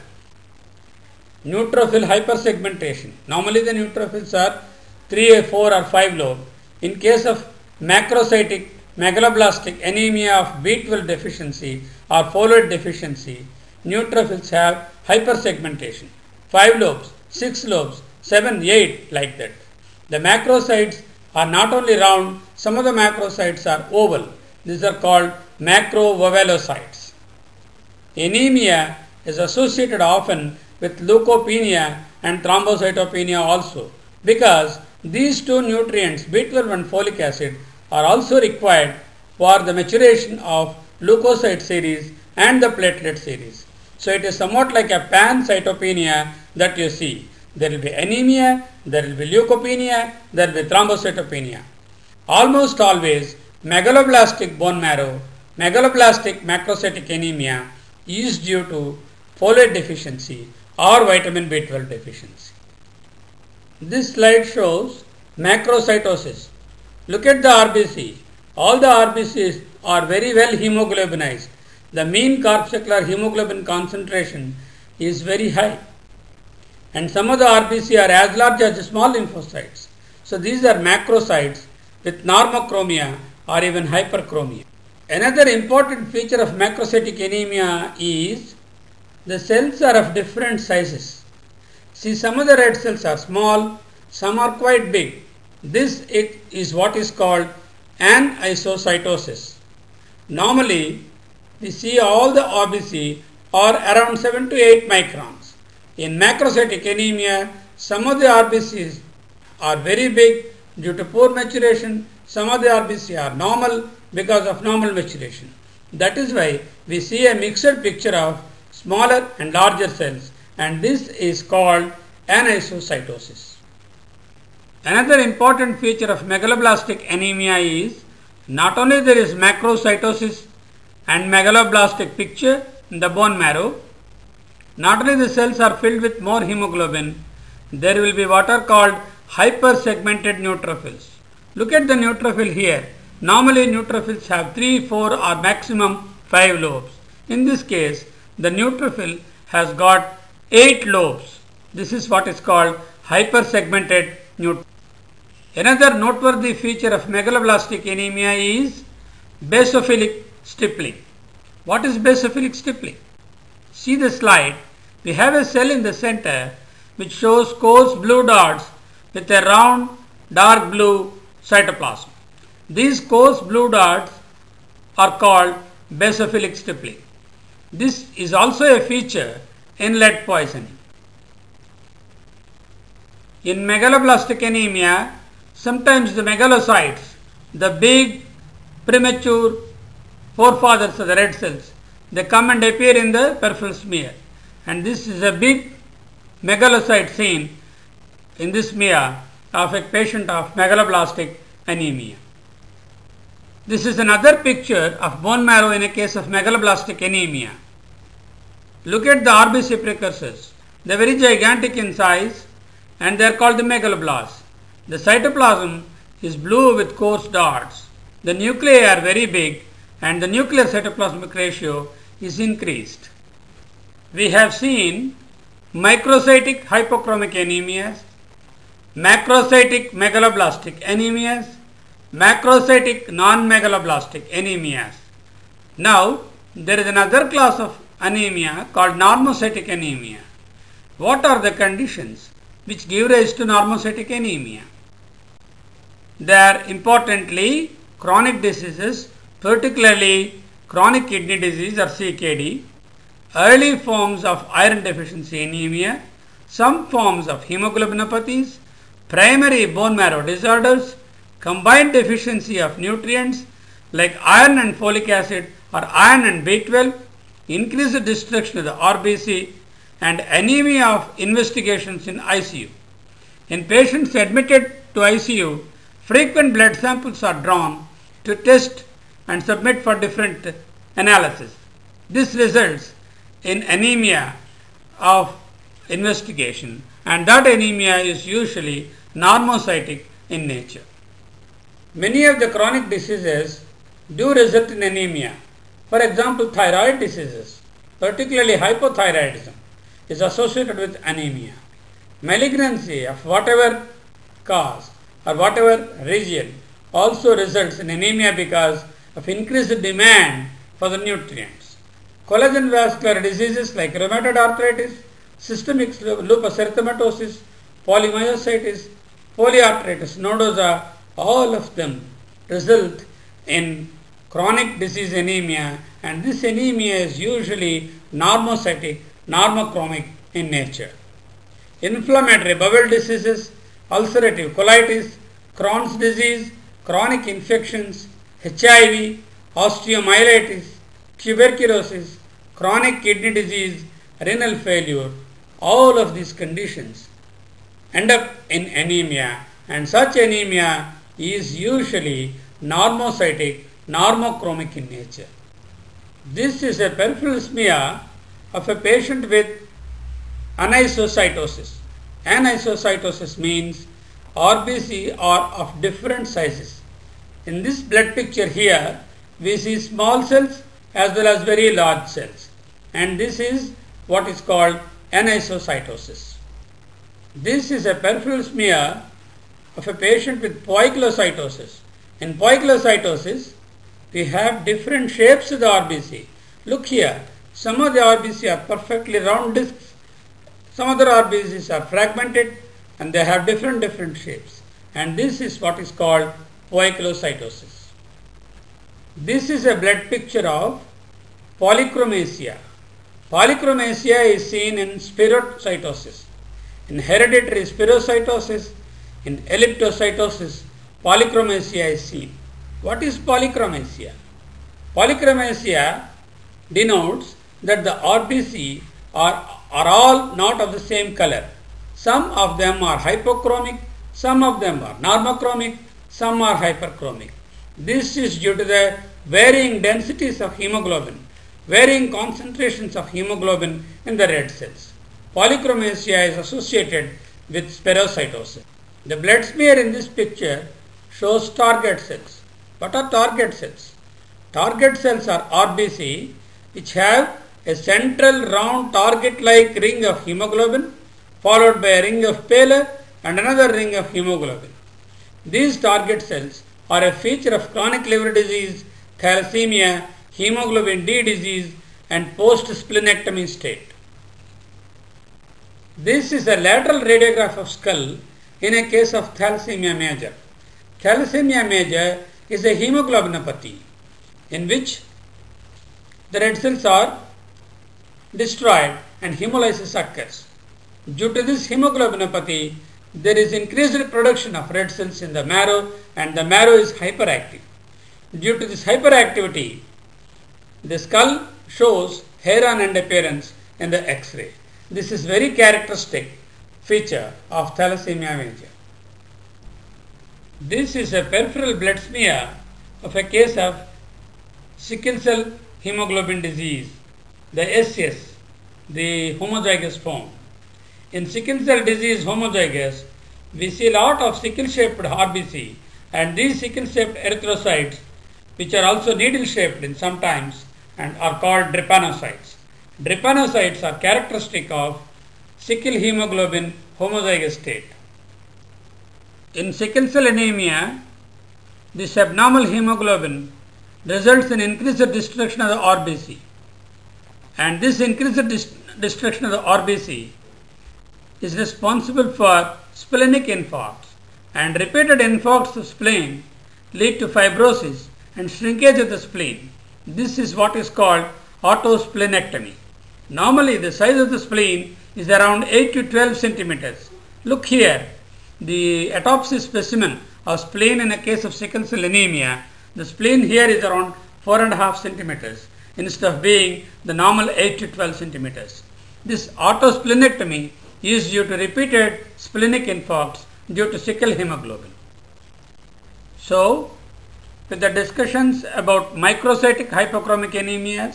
Neutrophil hypersegmentation. Normally the neutrophils are three, four or five lobe. In case of macrocytic megaloblastic anemia of B twelve deficiency or folate deficiency, neutrophils have hypersegmentation. five lobes, six lobes, seven, eight like that. The macrocytes are not only round, some of the macrocytes are oval. These are called macrovovalocytes. Anemia is associated often with leukopenia and thrombocytopenia also, because these two nutrients, B twelve and folic acid, are also required for the maturation of leukocyte series and the platelet series. So it is somewhat like a pancytopenia that you see. There will be anemia, there will be leukopenia, there will be thrombocytopenia. Almost always megaloblastic bone marrow, megaloblastic macrocytic anemia is due to folate deficiency or vitamin B twelve deficiency. This slide shows macrocytosis. Look at the R B C. All the R B Cs are very well hemoglobinized. The mean corpuscular hemoglobin concentration is very high, and some of the R B C are as large as the small lymphocytes. So these are macrocytes with normochromia or even hyperchromia. Another important feature of macrocytic anemia is the cells are of different sizes. See, some of the red cells are small, some are quite big. This is what is called anisocytosis. Normally, we see all the R B C are around seven to eight microns. In macrocytic anemia, some of the R B Cs are very big due to poor maturation. Some of the R B C are normal because of normal maturation. That is why we see a mixed picture of smaller and larger cells, and this is called anisocytosis. Another important feature of megaloblastic anemia is not only there is macrocytosis and megaloblastic picture in the bone marrow, not only the cells are filled with more hemoglobin, there will be what are called hypersegmented neutrophils. Look at the neutrophil here. Normally neutrophils have three, four or maximum five lobes. In this case, the neutrophil has got eight lobes. This is what is called hypersegmented neutrophil. Another noteworthy feature of megaloblastic anemia is basophilic stippling. What is basophilic stippling? See the slide. We have a cell in the center which shows coarse blue dots with a round dark blue cytoplasm. These coarse blue dots are called basophilic stippling. This is also a feature in lead poisoning. In megaloblastic anemia, sometimes the megalocytes, the big premature forefathers of the red cells, they come and appear in the peripheral smear, and this is a big megalocyte seen in this smear of a patient of megaloblastic anemia. This is another picture of bone marrow in a case of megaloblastic anemia. Look at the R B C precursors. They are very gigantic in size and they are called the megaloblasts. The cytoplasm is blue with coarse dots. The nuclei are very big and the nuclear cytoplasmic ratio is increased. We have seen microcytic hypochromic anemias, macrocytic megaloblastic anemias, macrocytic non-megaloblastic anemias. Now, there is another class of anemia called normocytic anemia. What are the conditions which give rise to normocytic anemia? They are importantly chronic diseases, particularly chronic kidney disease or C K D, early forms of iron deficiency anemia, some forms of hemoglobinopathies, primary bone marrow disorders, combined deficiency of nutrients like iron and folic acid or iron and B twelve, increased destruction of the R B C, and anemia of investigations in I C U. In patients admitted to I C U, frequent blood samples are drawn to test and submit for different analysis. This results in anemia of investigation, and that anemia is usually normocytic in nature. Many of the chronic diseases do result in anemia. For example, thyroid diseases, particularly hypothyroidism, is associated with anemia. Malignancy of whatever cause or whatever region also results in anemia because of increased demand for the nutrients. Collagen vascular diseases like rheumatoid arthritis, systemic lupus erythematosus, polymyositis, polyarthritis nodosa, all of them result in chronic disease anemia, and this anemia is usually normocytic, normochromic in nature. Inflammatory bowel diseases, ulcerative colitis, Crohn's disease, chronic infections, H I V, osteomyelitis, tuberculosis, chronic kidney disease, renal failure, all of these conditions end up in anemia, and such anemia is usually normocytic, normochromic in nature. This is a peripheral smear of a patient with anisocytosis. Anisocytosis means R B C are of different sizes. In this blood picture here, we see small cells as well as very large cells, and this is what is called anisocytosis. This is a peripheral smear of a patient with poikilocytosis. In poikilocytosis, we have different shapes of the R B C. Look here, some of the R B C are perfectly round discs, some other R B Cs are fragmented and they have different different shapes. And this is what is called poikilocytosis. This is a blood picture of polychromasia. Polychromasia is seen in spherocytosis. In hereditary spherocytosis, in elliptocytosis, polychromasia is seen. What is polychromasia? Polychromasia denotes that the R B C are, are all not of the same color. Some of them are hypochromic, some of them are normochromic, some are hyperchromic. This is due to the varying densities of hemoglobin, varying concentrations of hemoglobin in the red cells. Polychromasia is associated with spherocytosis. The blood smear in this picture shows target cells. What are target cells? Target cells are R B C which have a central round target-like ring of hemoglobin followed by a ring of pallor and another ring of hemoglobin. These target cells are a feature of chronic liver disease, thalassemia, hemoglobin D disease and post-splenectomy state. This is a lateral radiograph of skull in a case of thalassemia major. Thalassemia major is a hemoglobinopathy in which the red cells are destroyed and hemolysis occurs. Due to this hemoglobinopathy, there is increased production of red cells in the marrow and the marrow is hyperactive. Due to this hyperactivity, the skull shows hair-on end appearance in the X-ray. This is very characteristic feature of thalassemia major. This is a peripheral blood smear of a case of sickle cell hemoglobin disease, the S S, the homozygous form. In sickle cell disease homozygous, we see a lot of sickle-shaped R B C and these sickle-shaped erythrocytes, which are also needle-shaped in sometimes and are called drepanocytes. Drepanocytes are characteristic of sickle hemoglobin homozygous state. In sickle cell anemia, this abnormal hemoglobin results in increased destruction of the R B C, and this increased dis destruction of the R B C is responsible for splenic infarcts, and repeated infarcts of spleen lead to fibrosis and shrinkage of the spleen. This is what is called autosplenectomy. Normally the size of the spleen is around eight to twelve centimeters. Look here, the autopsy specimen of spleen in a case of sickle cell anemia, the spleen here is around four and a half centimeters instead of being the normal eight to twelve centimeters. This autosplenectomy is due to repeated splenic infarcts due to sickle hemoglobin. So, with the discussions about microcytic hypochromic anemias,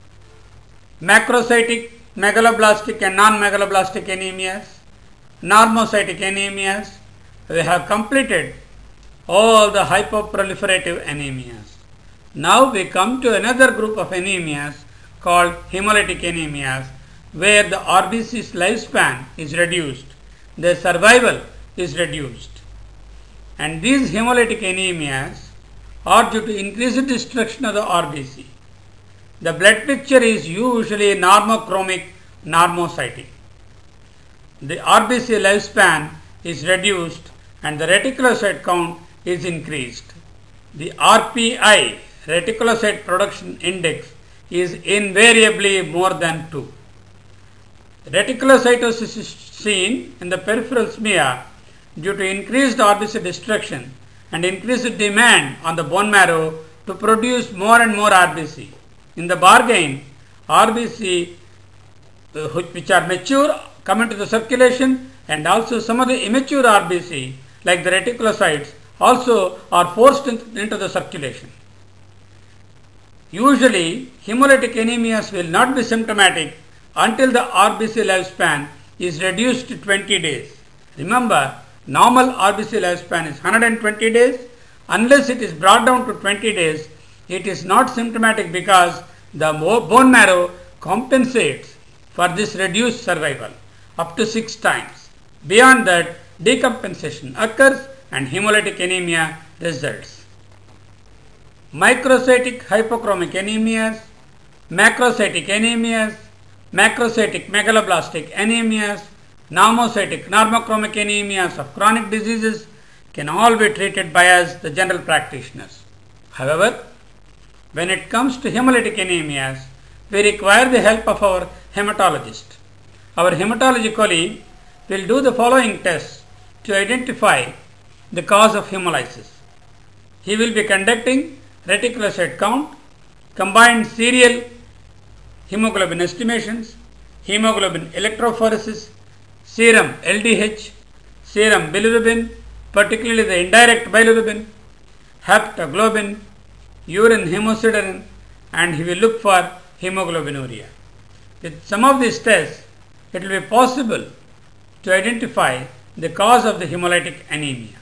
macrocytic megaloblastic and non-megaloblastic anemias, normocytic anemias, we have completed all the hypoproliferative anemias. Now we come to another group of anemias called hemolytic anemias, where the R B C's lifespan is reduced, their survival is reduced. And these hemolytic anemias are due to increased destruction of the R B C. The blood picture is usually normochromic, normocytic. The R B C lifespan is reduced and the reticulocyte count is increased. The R P I, reticulocyte production index, is invariably more than two. Reticulocytosis is seen in the peripheral smear due to increased R B C destruction and increased demand on the bone marrow to produce more and more R B C. In the bargain, R B C uh, which are mature come into the circulation, and also some of the immature R B C like the reticulocytes also are forced in, into the circulation. Usually, hemolytic anemias will not be symptomatic until the R B C lifespan is reduced to twenty days. Remember, normal R B C lifespan is one hundred twenty days. Unless it is brought down to twenty days, it is not symptomatic because the bone marrow compensates for this reduced survival up to six times. Beyond that, decompensation occurs and hemolytic anemia results. Microcytic hypochromic anemias, macrocytic anemias, macrocytic megaloblastic anemias, normocytic normochromic anemias of chronic diseases can all be treated by us, the general practitioners. However, when it comes to hemolytic anemias, we require the help of our hematologist. Our hematology colleague will do the following tests to identify the cause of hemolysis. He will be conducting reticulocyte count, combined serial hemoglobin estimations, hemoglobin electrophoresis, serum L D H, serum bilirubin, particularly the indirect bilirubin, haptoglobin, urine hemosiderin, and he will look for hemoglobinuria. With some of these tests, it will be possible to identify the cause of the hemolytic anemia.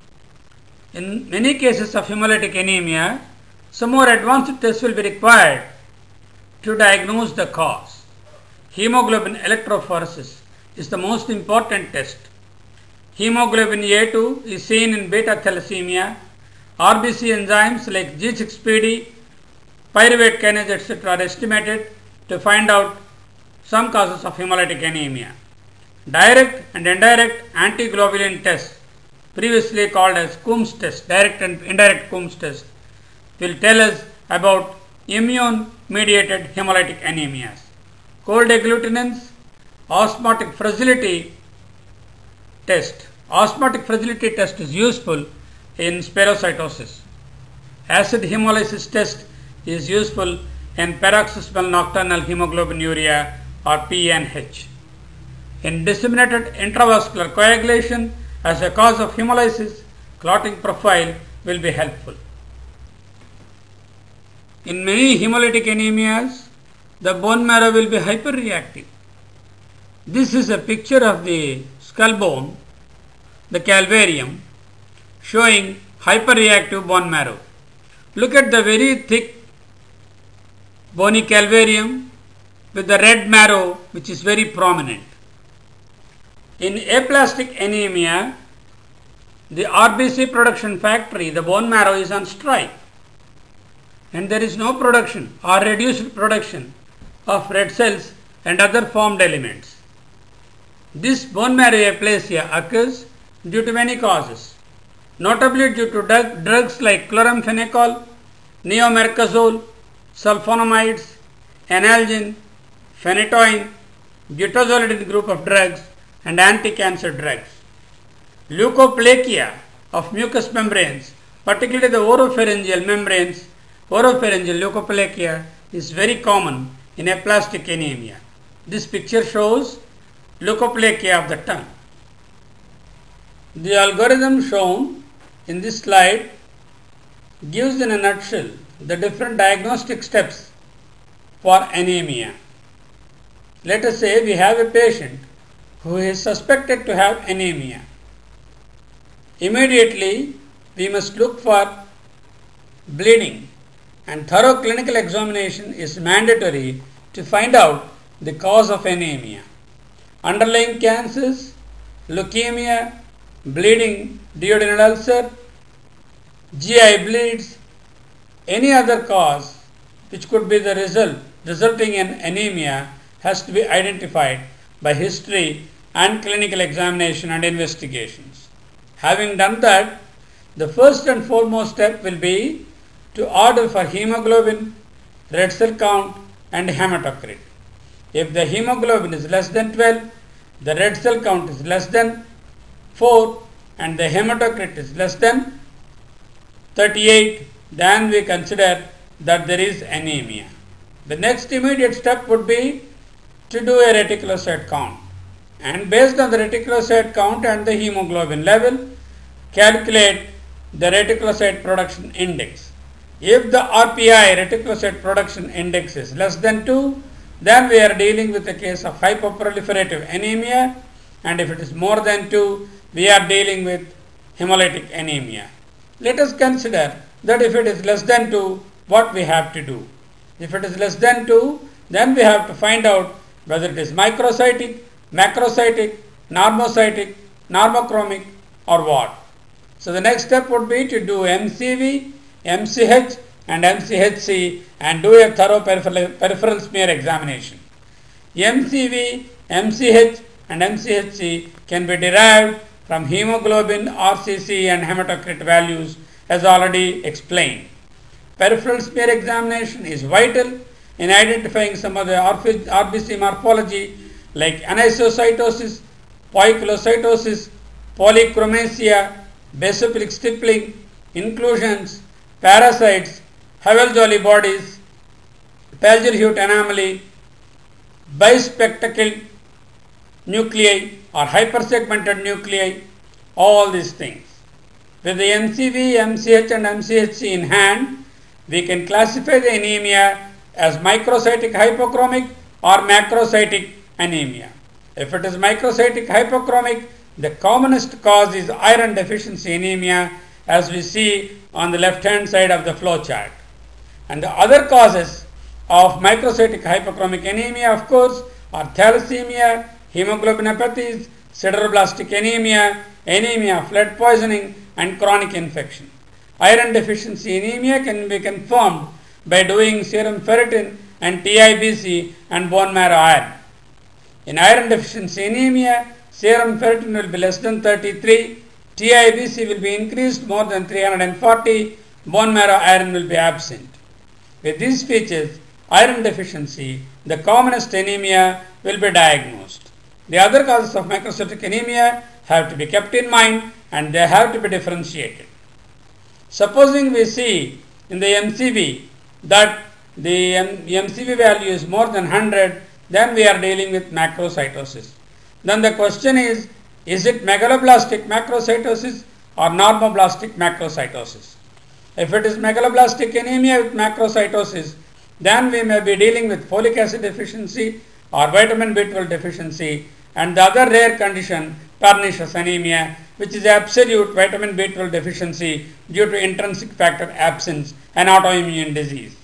In many cases of hemolytic anemia, some more advanced tests will be required to diagnose the cause. Hemoglobin electrophoresis is the most important test. Hemoglobin A two is seen in beta thalassemia. R B C enzymes like G six P D, pyruvate kinase, et cetera are estimated to find out some causes of hemolytic anemia. Direct and indirect antiglobulin tests, previously called as Coombs test, direct and indirect Coombs test, will tell us about immune mediated hemolytic anemias. Cold agglutinins, osmotic fragility test. Osmotic fragility test is useful in spherocytosis. Acid hemolysis test is useful in paroxysmal nocturnal hemoglobinuria or P N H. In disseminated intravascular coagulation as a cause of hemolysis, clotting profile will be helpful. In many hemolytic anemias, the bone marrow will be hyperreactive. This is a picture of the skull bone, the calvarium, showing hyperreactive bone marrow. Look at the very thick bony calvarium with the red marrow which is very prominent. In aplastic anemia, the R B C production factory, the bone marrow, is on strike, and there is no production or reduced production of red cells and other formed elements. This bone marrow aplasia occurs due to many causes, notably due to drugs like chloramphenicol, neomercazole, sulfonamides, analgin, phenytoin, butazolidine group of drugs, and anti-cancer drugs. Leukoplakia of mucous membranes, particularly the oropharyngeal membranes, oropharyngeal leukoplakia is very common in aplastic anemia. This picture shows leukoplakia of the tongue. The algorithm shown in this slide gives in a nutshell the different diagnostic steps for anemia. Let us say we have a patient who is suspected to have anemia. Immediately we must look for bleeding, and thorough clinical examination is mandatory to find out the cause of anemia. Underlying cancers, leukemia, bleeding, duodenal ulcer, G I bleeds, any other cause which could be the result resulting in anemia has to be identified by history and clinical examination and investigations. Having done that, the first and foremost step will be to order for hemoglobin, red cell count, and hematocrit. If the hemoglobin is less than twelve, the red cell count is less than four, and the hematocrit is less than thirty-eight, then we consider that there is anemia. The next immediate step would be to do a reticulocyte count, and based on the reticulocyte count and the hemoglobin level, calculate the reticulocyte production index. If the R P I, reticulocyte production index, is less than two, then we are dealing with a case of hypoproliferative anemia, and if it is more than two, we are dealing with hemolytic anemia. Let us consider that if it is less than two, what we have to do. If it is less than two, then we have to find out whether it is microcytic, macrocytic, normocytic, normochromic or what. So the next step would be to do M C V, M C H and M C H C and do a thorough peripheral, peripheral smear examination. M C V, M C H and M C H C can be derived from hemoglobin, R C C and hematocrit values as already explained. Peripheral smear examination is vital in identifying some of the R B C morphology like anisocytosis, poikilocytosis, polychromasia, basophilic stippling, inclusions, parasites, Havel-Jolly bodies, Paget-Huet anomaly, bispectacled nuclei or hypersegmented nuclei, all these things. With the M C V, M C H and M C H C in hand, we can classify the anemia as microcytic hypochromic or macrocytic anemia. If it is microcytic hypochromic, the commonest cause is iron deficiency anemia, as we see on the left hand side of the flow chart. And the other causes of microcytic hypochromic anemia, of course, are thalassemia, hemoglobinopathies, sideroblastic anemia, anemia of lead poisoning and chronic infection. Iron deficiency anemia can be confirmed by doing serum ferritin and T I B C and bone marrow iron. In iron deficiency anemia, serum ferritin will be less than thirty-three, T I B C will be increased more than three hundred forty, bone marrow iron will be absent. With these features, iron deficiency, the commonest anemia, will be diagnosed. The other causes of microcytic anemia have to be kept in mind and they have to be differentiated. Supposing we see in the M C V that the M C V value is more than one hundred, then we are dealing with macrocytosis. Then the question is, is it megaloblastic macrocytosis or normoblastic macrocytosis? If it is megaloblastic anemia with macrocytosis, then we may be dealing with folic acid deficiency or vitamin B twelve deficiency, and the other rare condition, pernicious anemia, which is absolute vitamin B twelve deficiency due to intrinsic factor absence, an autoimmune disease.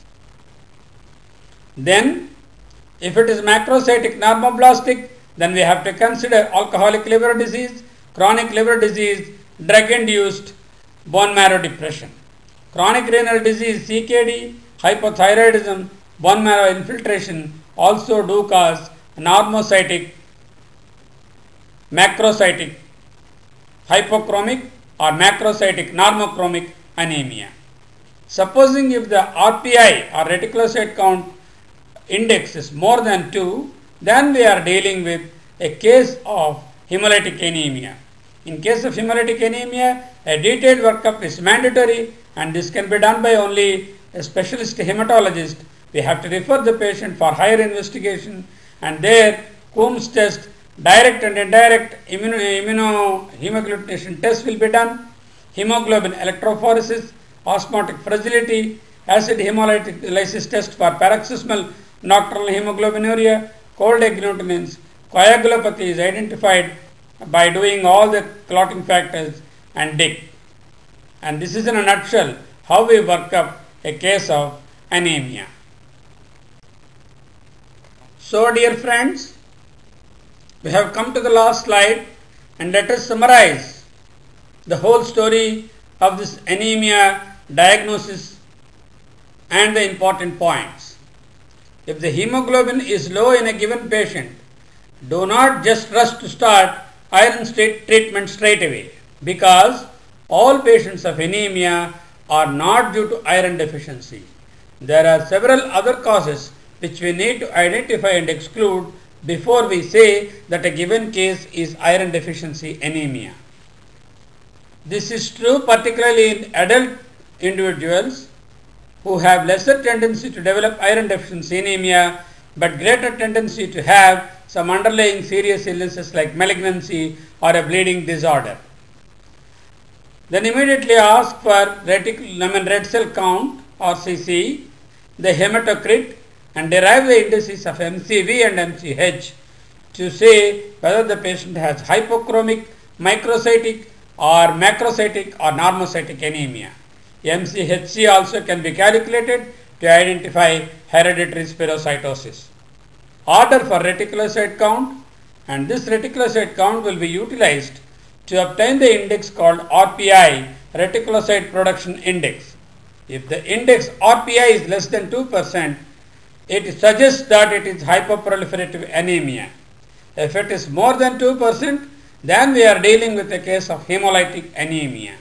Then, if it is macrocytic normoblastic, then we have to consider alcoholic liver disease, chronic liver disease, drug-induced bone marrow depression. Chronic renal disease, C K D, hypothyroidism, bone marrow infiltration also do cause normocytic, macrocytic, hypochromic or macrocytic normochromic anemia. Supposing if the R P I or reticulocyte count index is more than two, then we are dealing with a case of hemolytic anemia. In case of hemolytic anemia, a detailed workup is mandatory and this can be done by only a specialist hematologist. We have to refer the patient for higher investigation, and there Coombs test, direct and indirect immuno, immunohemogglutination tests will be done, hemoglobin electrophoresis, osmotic fragility, acid hemolysis test for paroxysmal nocturnal hemoglobinuria, cold agglutinins, coagulopathy is identified by doing all the clotting factors and D I C. And this is in a nutshell how we work up a case of anemia. So dear friends, we have come to the last slide and let us summarize the whole story of this anemia diagnosis and the important points. If the hemoglobin is low in a given patient, do not just rush to start iron treatment straight away, because all patients of anemia are not due to iron deficiency. There are several other causes which we need to identify and exclude before we say that a given case is iron deficiency anemia. This is true particularly in adult individuals who have lesser tendency to develop iron deficiency anemia but greater tendency to have some underlying serious illnesses like malignancy or a bleeding disorder. Then immediately ask for reticle, I mean red cell count or C C, the hematocrit, and derive the indices of M C V and M C H to say whether the patient has hypochromic, microcytic or macrocytic or normocytic anemia. M C H C also can be calculated to identify hereditary spherocytosis. order for reticulocyte count, and this reticulocyte count will be utilized to obtain the index called R P I, reticulocyte production index. If the index R P I is less than two percent, it suggests that it is hyperproliferative anemia. If it is more than two percent, then we are dealing with a case of hemolytic anemia.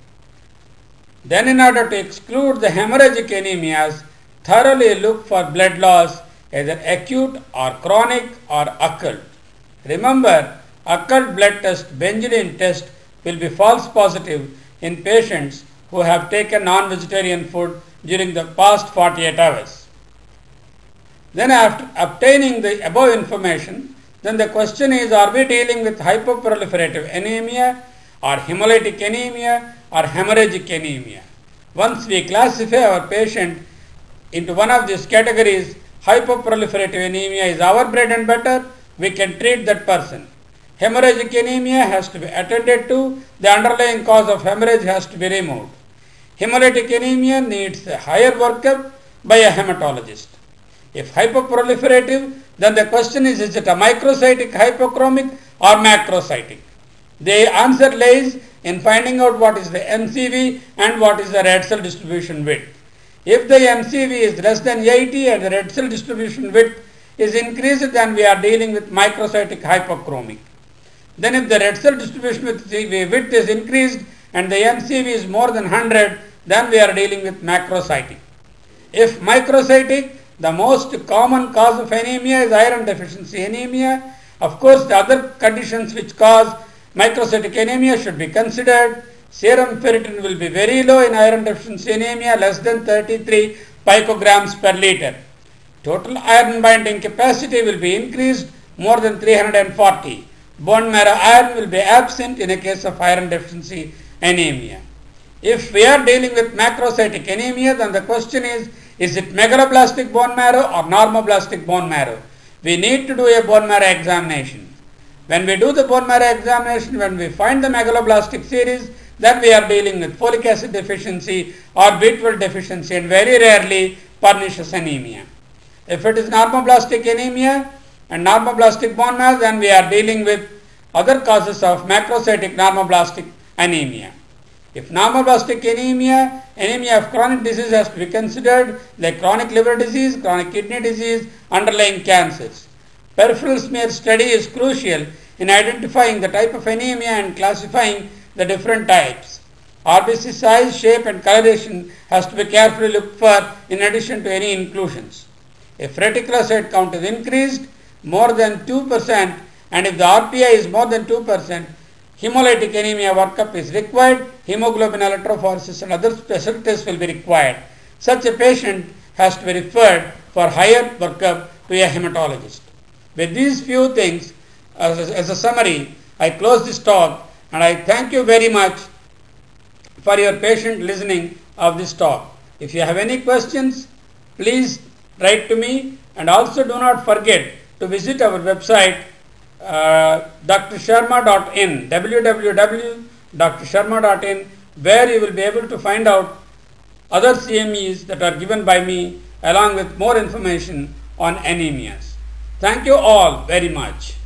Then in order to exclude the hemorrhagic anemias, thoroughly look for blood loss, either acute or chronic or occult. Remember, occult blood test, Benjamin test, will be false positive in patients who have taken non-vegetarian food during the past forty-eight hours. Then after obtaining the above information, then the question is, are we dealing with hyperproliferative anemia or hemolytic anemia or hemorrhagic anemia? Once we classify our patient into one of these categories, hyperproliferative anemia is our bread and butter, we can treat that person. Hemorrhagic anemia has to be attended to, the underlying cause of hemorrhage has to be removed. Hemolytic anemia needs a higher workup by a hematologist. If hyperproliferative, then the question is, is it a microcytic hypochromic or macrocytic? The answer lies in finding out what is the M C V and what is the red cell distribution width. If the M C V is less than eighty and the red cell distribution width is increased, then we are dealing with microcytic hypochromic. Then if the red cell distribution width is increased and the M C V is more than one hundred, then we are dealing with macrocytic. If microcytic, the most common cause of anemia is iron deficiency anemia. Of course, the other conditions which cause microcytic anemia should be considered. Serum ferritin will be very low in iron deficiency anemia, less than thirty-three picograms per liter. Total iron binding capacity will be increased more than three hundred forty. Bone marrow iron will be absent in a case of iron deficiency anemia. If we are dealing with macrocytic anemia, then the question is, is it megaloblastic bone marrow or normoblastic bone marrow? We need to do a bone marrow examination. When we do the bone marrow examination, when we find the megaloblastic series, then we are dealing with folic acid deficiency or B twelve deficiency and very rarely pernicious anemia. If it is normoblastic anemia and normoblastic bone marrow, then we are dealing with other causes of macrocytic normoblastic anemia. If normoblastic anemia, anemia of chronic disease has to be considered, like chronic liver disease, chronic kidney disease, underlying cancers. Peripheral smear study is crucial in identifying the type of anemia and classifying the different types. R B C size, shape and coloration has to be carefully looked for in addition to any inclusions. If reticulocyte count is increased more than two percent and if the R P I is more than two percent, hemolytic anemia workup is required, hemoglobin electrophoresis and other special tests will be required. Such a patient has to be referred for higher workup to a hematologist. With these few things as a, as a summary, I close this talk and I thank you very much for your patient listening of this talk. If you have any questions, please write to me, and also do not forget to visit our website uh, d r sharma dot in, w w w dot d r sharma dot in, where you will be able to find out other C M Es that are given by me along with more information on anemias. Thank you all very much.